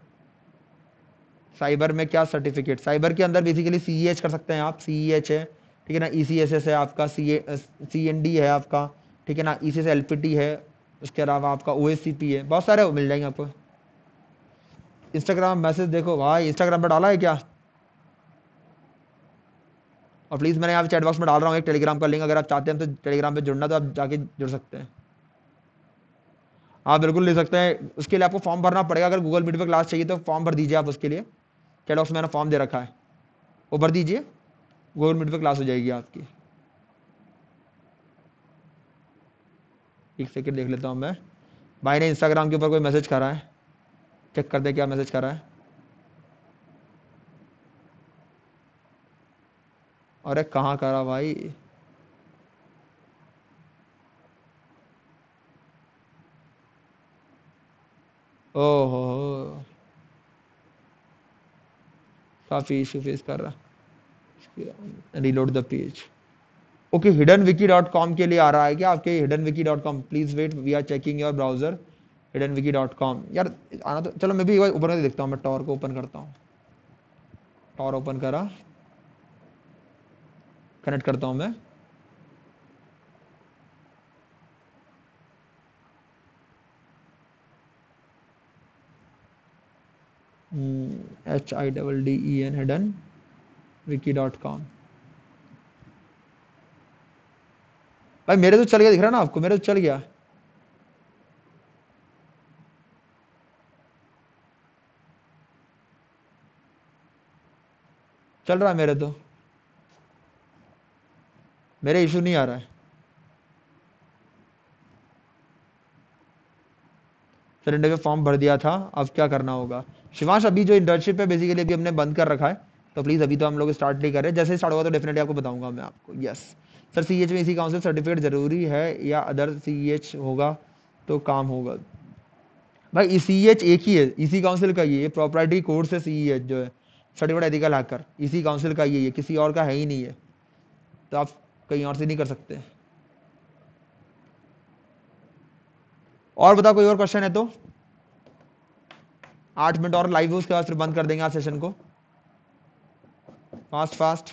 साइबर में क्या सर्टिफिकेट, साइबर के अंदर बेसिकली सी ई एच कर सकते हैं आप, सी ई एच है, ठीक है ना। ई सी एस एस है आपका, सी सी एन डी है आपका, ठीक है ना। E C S L P T है, उसके अलावा आपका ओ एस सी पी है, बहुत सारे मिल जाएंगे आपको। इंस्टाग्राम मैसेज देखो भाई, इंस्टाग्राम पे डाला है क्या? और प्लीज़ मैंने यहाँ पे चैट बॉक्स में डाल रहा हूँ एक टेलीग्राम का लिंक, अगर आप चाहते हैं तो टेलीग्राम पे जुड़ना तो आप जाके जुड़ सकते हैं। हाँ बिल्कुल ले सकते हैं, उसके लिए आपको फॉर्म भरना पड़ेगा। अगर गूगल मीट पे क्लास चाहिए तो फॉर्म भर दीजिए आप उसके लिए, चैट बॉक्स में मैंने फॉर्म दे रखा है, वो भर दीजिए, गूगल मीट पे क्लास हो जाएगी आपकी। एक सेकंड देख लेता हूँ मैं, भाई ने इंस्टाग्राम के ऊपर कोई मैसेज करा है, चेक कर दे क्या मैसेज कर रहा है। अरे कहाँ करा भाई, ओहो काफी इशू फेस कर रहा। Reload the page. Okay hidden wiki dot com के लिए आ रहा है क्या आपके? Hidden wiki dot com, please wait we are checking your browser. Hidden wiki dot com यार आना तो, चलो मैं भी ओपन करके देखता हूँ। मैं टॉर को ओपन करता हूँ। टॉर ओपन करा, कनेक्ट करता हूँ मैं। H I double D E N hidden wiki dot com. भाई मेरे तो चल गया, दिख रहा है ना आपको? मेरे तो चल गया। चल रहा है मेरे तो, मेरे इशू नहीं आ रहा है। सर इंटरव्यू फॉर्म भर दिया था, अब क्या करना होगा? शिवांश अभी जो इंटर्नशिप है बेसिकली अभी हमने बंद कर रखा है, तो प्लीज अभी तो हम लोग स्टार्ट नहीं कर रहे। जैसे स्टार्ट होगा तो डेफिनेटली आपको बताऊंगा मैं आपको। यस सर, सी एच में इसी काउंसिल सर्टिफिकेट जरूरी है या अदर सी एच होगा तो काम होगा? भाई सी एच एक ही है, इसी काउंसिल का ही है, प्रोप्राइटरी कोर्स है सी एच जो है, सर्टिफिकेट एथिकल हैकर, इसी काउंसिल का ही है, किसी और का है ही नहीं है। तो आप कहीं और से नहीं कर सकते। और बताओ कोई और क्वेश्चन है तो? आठ मिनट और लाइव है, उसके बाद फिर बंद कर देंगे आज सेशन को। फास्ट फास्ट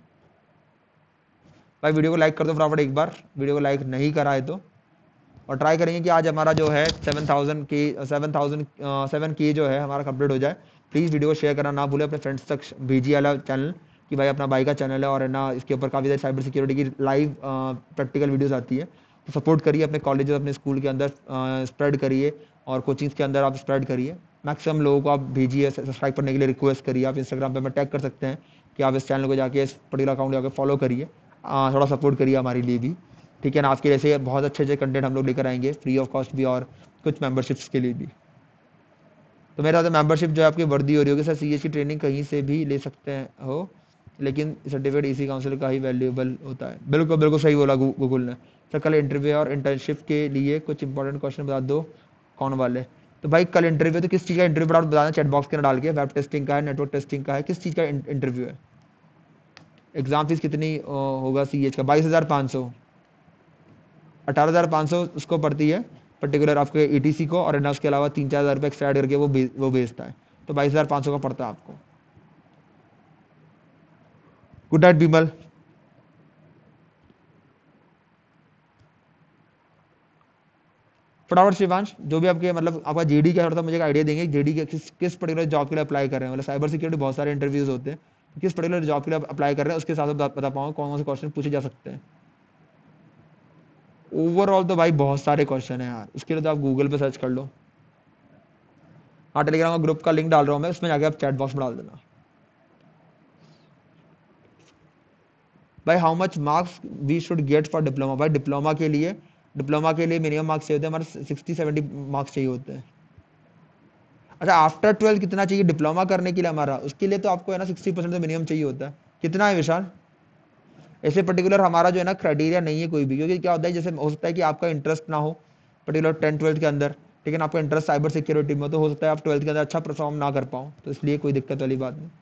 भाई वीडियो को लाइक कर दो फटाफट एक बार, वीडियो को लाइक नहीं करा है तो। और ट्राई करेंगे कि आज हमारा जो है सेवन थाउजेंड के सेवन थाउजेंड सेवन के जो है हमारा कंप्लीट हो जाए। प्लीज़ वीडियो को शेयर करना ना भूले अपने फ्रेंड्स तक भेजिए वाला चैनल, कि भाई अपना भाई का चैनल है और है ना, इसके ऊपर काफ़ी सारी साइबर सिक्योरिटी की लाइव प्रैक्टिकल वीडियोस आती है। तो सपोर्ट करिए, अपने कॉलेज अपने स्कूल के अंदर स्प्रेड करिए और कोचिंग्स के अंदर आप स्प्रेड करिए। मैक्सिमम लोगों को आप भेजिए, सब्सक्राइब करने के लिए रिक्वेस्ट करिए। आप इंस्टाग्राम पर हमें टैग कर सकते हैं कि आप इस चैनल को जाके इस पर्टिकुलर अकाउंट जाकर फॉलो करिए, आ, थोड़ा सपोर्ट करिए हमारे लिए भी, ठीक है ना। आपके जैसे बहुत अच्छे अच्छे कंटेंट हम लोग लेकर आएंगे फ्री ऑफ कॉस्ट भी, और कुछ मेंबरशिप्स के लिए भी। तो मेरा तो मेंबरशिप जो है आपकी वर्दी हो रही होगी। सर सी एच की ट्रेनिंग कहीं से भी ले सकते हैं हो, लेकिन सर्टिफिकेट इसी काउंसिल का ही वैल्यूएबल होता है। बिल्कुल बिल्कुल सही बोला गूगल ने। सर कल इंटरव्यू और इंटर्नशिप के लिए कुछ इंपॉर्टेंट क्वेश्चन बता दो, कौन वाले? तो भाई कल इंटरव्यू तो किस चीज़ का इंटरव्यू बता बताना चैट बॉक्स के अंदर डाल के। वेब टेस्टिंग का है, नेटवर्क टेस्टिंग का है, किस चीज़ का इंटरव्यू है? एग्जाम फीस कितनी अ, होगा सी एच का? बाईस हज़ार पाँच सौ, अठारह हज़ार पाँच सौ उसको पड़ती है पर्टिकुलर आपके ई टी सी को, और ना उसके अलावा तीन चार हज़ार रुपये एक्स्ट्रा ऐड करके वो भे- वो भेजता है। तो बाईस हज़ार पाँच सौ का पड़ता है आपको। Good night Bimal. फटाफट शिवांश, जो भी आपके मतलब आपका जे डी क्या है, थोड़ा सा मुझे आइडिया देंगे जे डी के किस किस पर्टिकुलर जॉब के लिए अप्लाई कर रहे हैं। मतलब साइबर सिक्योरिटी बहुत सारे इंटरव्यूज होते हैं, तो किस पर्टिकुलर जॉब के लिए अप्लाई कर रहे हैं उसके हिसाब से बता बता पाऊंगा कौन कौन से क्वेश्चन पूछे जा सकते हैं। ओवरऑल तो भाई बहुत सारे क्वेश्चन है यार, इसके लिए तो आप गूगल पे सर्च कर लो। हाँ टेलीग्राम का ग्रुप का लिंक डाल रहा हूँ मैं, उसमें जाके आप चैट बॉक्स में डाल देना। भाई how much marks we should get for diploma? भाई डिप्लोमा के लिए डिप्लोमा के लिए मिनिमम मार्क्स चाहिए होते हैं हमारे, सिक्सटी सेवेंटी मार्क्स चाहिए होते हैं। अच्छा आफ्टर ट्वेल्थ कितना चाहिए डिप्लोमा करने के लिए हमारा? उसके लिए तो आपको है ना सिक्सटी परसेंट तो मिनिमम चाहिए होता है। कितना है विशाल? ऐसे पर्टिकुलर हमारा जो है ना क्राइटेरिया नहीं है कोई भी, क्योंकि क्या होता है जैसे हो सकता है कि आपका इंटरेस्ट ना हो पर्टिकुलर टेंथ ट्वेल्थ के अंदर, लेकिन आपका इंटरेस्ट साइबर सिक्योरिटी में, तो हो सकता है आप ट्वेल्थ के अंदर अच्छा परफॉर्म ना कर पाओ, तो इसलिए कोई दिक्कत वाली बात नहीं।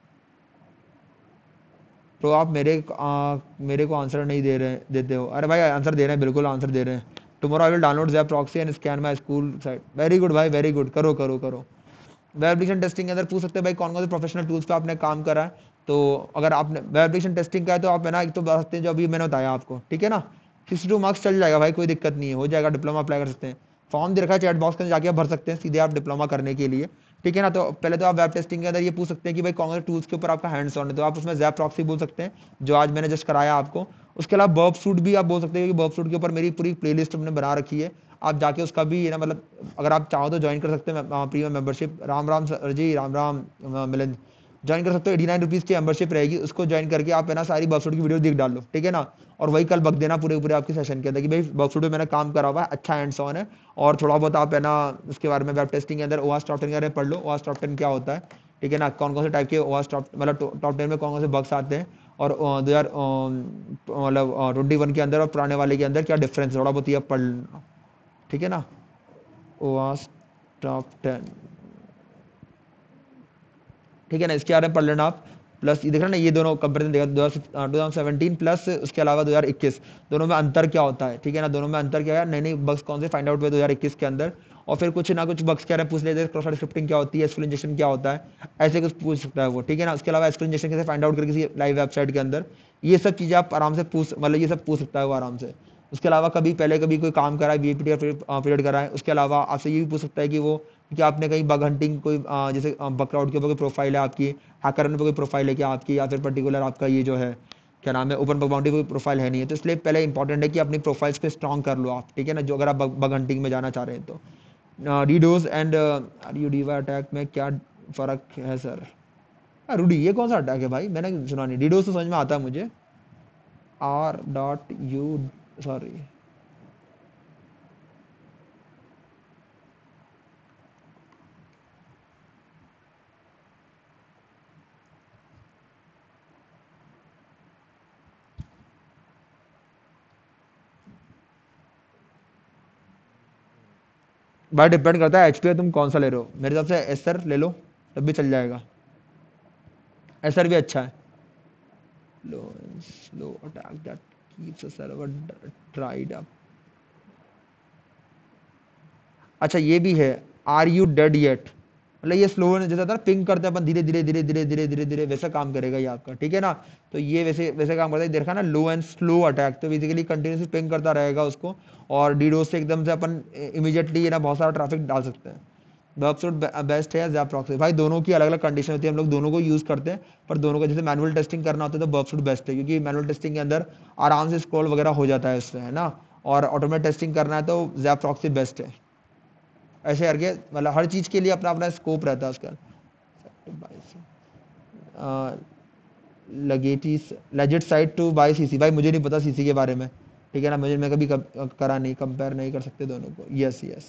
तो आप मेरे आ, मेरे को आंसर नहीं दे रहे देते हो? अरे भाई आंसर दे रहे हैं, बिल्कुल आंसर दे रहे हैं। Tomorrow I will download ZAP proxy and scan my school site. Very good भाई, वेरी गुड, करो करो करो। वेब एप्लीकेशन टेस्टिंग के अंदर पूछ सकते हैं भाई कौन कौन से प्रोफेशनल टूल्स पे आपने काम करा है। तो अगर आपने वेब एप्लीकेशन टेस्टिंग का है तो आप है ना एक तो बता सकते हैं जो अभी मैंने बताया आपको, ठीक है ना। सिक्सटी टू मार्क्स चल जाएगा भाई, कोई दिक्कत नहीं है, हो जाएगा। डिप्लोमा अप्लाई कर सकते हैं, फॉर्म दे रखा है चैट बॉक्स के अंदर, जाके आप भर सकते हैं सीधे आप डिप्लोमा करने के लिए, ठीक है ना। तो पहले तो आप वेब टेस्टिंग के अंदर ये पूछ सकते हैं कि भाई कौन से टूल्स के ऊपर आपका हैंड्स ऑन है, तो आप उसमें ज़ैप प्रॉक्सी बोल सकते हैं जो आज मैंने जस्ट कराया आपको। उसके अलावा बर्ब सूट भी आप बोल सकते हैं, क्योंकि बर्ब सूट के ऊपर मेरी पूरी प्लेलिस्ट हमने बना रखी है, आप जाके उसका भी है ना, मतलब अगर आप चाहो तो ज्वाइन कर सकते हैं premium membership. Ram Ram sir ji, Ram Ram Milan join कर सकते हो। एटी नाइन रुपीज़ की मेंबरशिप रहेगी, उसको ज्वाइन करके आप है ना सारी बक्सुड की वीडियो देख डालो, ठीक है ना। और वही कल बक देना पूरे पूरे आपके सेशन के अंदर कि भाई बक्सुड में मैंने काम करा हुआ है, अच्छा हैंड्स ऑन है, और थोड़ा बहुत आप है ना उसके बारे में वेब टेस्टिंग के अंदर ओआस टॉप टेन के बारे में पढ़ लो, ओआस टॉप टेन क्या होता है, ठीक है ना, कौन कौन से टाइप के ओआस टॉप मतलब टॉप टेन में कौन कौन से बग्स आते हैं, और दो हज़ार मतलब ट्वेंटी वन के अंदर और पुराने वाले के अंदर क्या डिफरेंस, थोड़ा बहुत ये पढ़ लेना, ठीक है ना। ओआस टॉप टेन, ठीक है ना, इसके बारे में पढ़ लेना आप। प्लस ये देख रहे ना, ये दोनों कंपेरिजन देखा दो हज़ार सेवनटीन प्लस उसके अलावा दो हज़ार इक्कीस, दोनों में अंतर क्या होता है, ठीक है ना, दोनों में अंतर क्या है, नई नई बग्स कौन से फाइंड आउट हुए दो हज़ार इक्कीस के अंदर, और फिर कुछ ना कुछ बग्स क्या है पूछ लेते हैं, क्रॉस साइट स्क्रिप्टिंग क्या होती है, एसक्यूएल इंजेक्शन क्या होता है, ऐसे कुछ पूछ सकता है वो, ठीक है ना। उसके अलावा एसक्यूएल इंजेक्शन कैसे फाइंड आउट करके किसी लाइव वेबसाइट के अंदर, ये सब चीज़ें आप आराम से पूछ मतलब ये सब पूछ सकता है वो आराम से। उसके अलावा कभी पहले कभी कोई काम करा है, वीपीटी पीरियड करा है, उसके अलावा आपसे ये भी पूछ सकता है कि वो कि आपने कहीं बग हंटिंग कोई आ, जैसे बकराउड के ऊपर कोई प्रोफाइल है आपकी, हैकर पे कोई प्रोफाइल है क्या आपकी, या फिर पर्टिकुलर आपका ये जो है क्या नाम है ओपन बग बाउंड्री कोई प्रोफाइल है नहीं है, तो इसलिए पहले इंपॉर्टेंट है कि अपनी प्रोफाइल्स पे स्ट्रॉन्ग कर लो आप, ठीक है ना, जो अगर आप बग, बग हंटिंग में जाना चाह रहे हैं तो। डीडोज एंड यूडीवा अटैक में क्या फ़र्क है सर? रूडी ये कौन सा अटैक है भाई, मैंने सुना नहीं। डीडोज तो समझ में आता है मुझे, आर डॉट यू सॉरी भाई, डिपेंड करता है एचपी तुम कौन सा ले रहे हो, मेरे हिसाब से एसर ले लो तब भी चल जाएगा, एसर भी अच्छा है। Low slow attack that keeps a server dried up, अच्छा ये भी है, आर यू डेड येट, मतलब ये स्लो जैसा था ना पिंग करते हैं अपन धीरे धीरे धीरे धीरे धीरे धीरे धीरे वैसा काम करेगा ये आपका, ठीक है ना। तो ये वैसे वैसे काम करता है, देखा ना लो एंड स्लो अटैक, तो बेसिकली कंटिन्यूसली पिंग करता रहेगा उसको, और डीडोस से एकदम से अपन इमीडिएटली ये ना बहुत सारा ट्रैफिक डाल सकते हैं। वेबसूट बेस्ट है या ज़ैप प्रॉक्सी, भाई दोनों की अलग अलग कंडीशन होती है, हम लोग दोनों को यूज़ करते हैं, पर दोनों का जैसे मैनुअल टेस्टिंग करना होता है तो वेबसूट बेस्ट है, क्योंकि मैनुअल टेस्टिंग के अंदर आराम से स्क्रॉल वगैरह हो जाता है उससे, है ना, और ऑटोमेटिक टेस्टिंग करना है तो ज़ैप प्रॉक्सी बेस्ट है। ऐसे करके मतलब हर चीज़ के लिए अपना अपना स्कोप रहता है उसका। Legit legit site to buy CC, भाई मुझे नहीं पता सीसी के बारे में, ठीक है ना, मुझे मैं कभी कब, करा नहीं, कंपेयर नहीं कर सकते दोनों को। यस यस,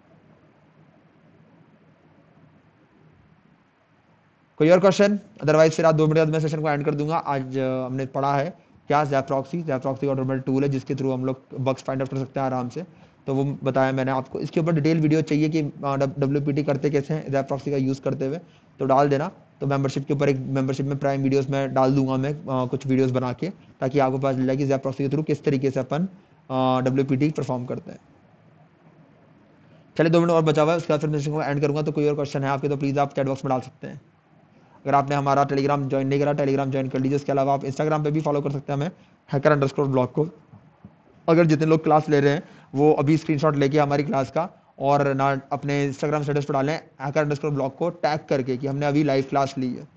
कोई और क्वेश्चन? अदरवाइज फिर आज दो मिनट बाद मैं सेशन को एंड कर दूंगा। आज uh, हमने पढ़ा है क्या ज़ैप प्रॉक्सी, ज़ैप प्रॉक्सी का ऑटोमेटिक टूल है जिसके थ्रू हम लोग बग्स फाइंड आउट कर सकते हैं आराम से, तो वो बताया मैंने आपको। इसके ऊपर डिटेल वीडियो चाहिए कि डब्ल्यू पी टी करते कैसे हैं ज़ैप प्रॉक्सी का यूज़ करते हुए, तो डाल देना। तो मेंबरशिप के ऊपर एक मेंबरशिप में प्राइम वीडियोस में डाल दूंगा मैं uh, कुछ वीडियोस बना के, ताकि आपको पता चल जाए कि ज़ैप प्रॉक्सी के थ्रू किस तरीके से अपन डब्ल्यू पी टी परफॉर्म करते हैं। चलिए दो मिनट और बचा हुआ है, उसके बाद फिर मैं सेशन को एंड करूंगा। तो कोई और क्वेश्चन है आपके तो प्लीज़ आप चैट बॉक्स में डाल सकते हैं। अगर आपने हमारा टेलीग्राम ज्वाइन नहीं करा, टेलीग्राम ज्वाइन कर लीजिए। इसके अलावा आप इंस्टाग्राम पे भी फॉलो कर सकते हैं हमें, हैकर अंडरस्कोर ब्लॉग को। अगर जितने लोग क्लास ले रहे हैं वो अभी स्क्रीनशॉट लेके हमारी क्लास का और ना अपने इंस्टाग्राम स्टेटस पर डालें हैकर अंडरस्कोर ब्लॉग को टैग करके कि हमने अभी लाइव क्लास ली है।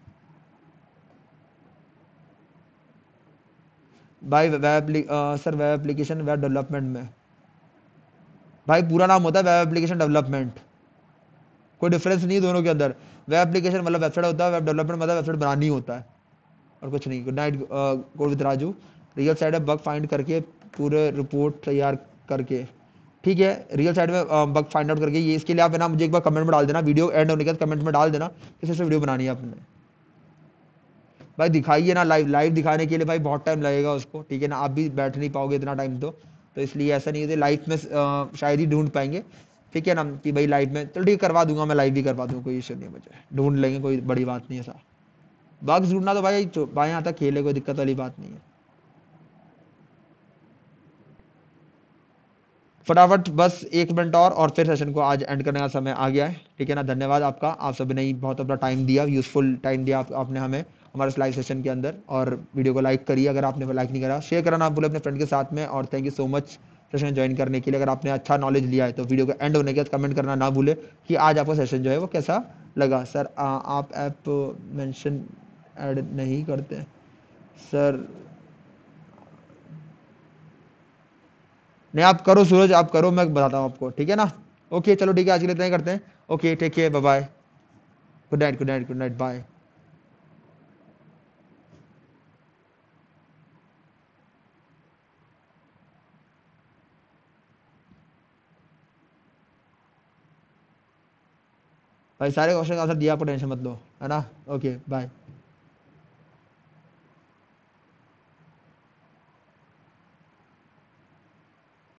भाई web sir web application web development में भाई पूरा नाम होता है वेब एप्लीकेशन डेवलपमेंट, कोई डिफरेंस नहीं है दोनों के अंदर। वेब एप्लीकेशन मतलब वेबसाइट होता है, वेब डेवलपमेंट मतलब वेबसाइट बनानी होता है और कुछ नहीं। Good night go with Raju. Real site में बग फाइंड करके पूरे रिपोर्ट तैयार करके, ठीक है, रियल साइड में बग फाइंड आउट करके, ये इसके लिए आप है ना मुझे एक बार कमेंट में डाल देना, वीडियो एंड होने के बाद कमेंट में डाल देना किस से वीडियो बनानी है आपने। भाई दिखाइए ना लाइव, लाइव दिखाने के लिए भाई बहुत टाइम लगेगा उसको, ठीक है ना, आप भी बैठ नहीं पाओगे इतना टाइम तो तो इसलिए ऐसा नहीं है लाइव में uh, शायद ही ढूंढ पाएंगे, ठीक है ना, कि भाई लाइव में चलो ठीक करवा दूंगा मैं, लाइव भी करवा दूंगा, कोई इशू नहीं, मुझे ढूंढ लेंगे, कोई बड़ी बात नहीं है ऐसा। बग्स ढूंढना तो भाई भाई यहाँ तक खेले, कोई दिक्कत वाली बात नहीं है। फटाफट बस एक मिनट और और फिर सेशन को आज एंड करने का समय आ गया है, ठीक है ना। धन्यवाद आपका, आप सभी ने बहुत अपना टाइम दिया, यूजफुल टाइम दिया आप, आपने हमें हमारे लाइव सेशन के अंदर। और वीडियो को लाइक करिए अगर आपने लाइक नहीं करा, शेयर करना आप भूले अपने फ्रेंड के साथ में। और thank you so much session join करने के लिए। अगर आपने अच्छा नॉलेज लिया है तो वीडियो को एंड होने के बाद कमेंट करना ना भूले कि आज आपका सेशन जो है वो कैसा लगा। सर आ, आप ऐप मेंशन ऐड नहीं करते सर? नहीं आप करो सूरज, आप करो, मैं बताता हूँ आपको, ठीक है ना। ओके चलो ठीक है, आज के लिए इतना ही करते हैं। Okay take care, bye bye, good night good night good night bye. भाई सारे क्वेश्चन का आंसर दिया, आपको टेंशन मत लो, है ना। Okay bye.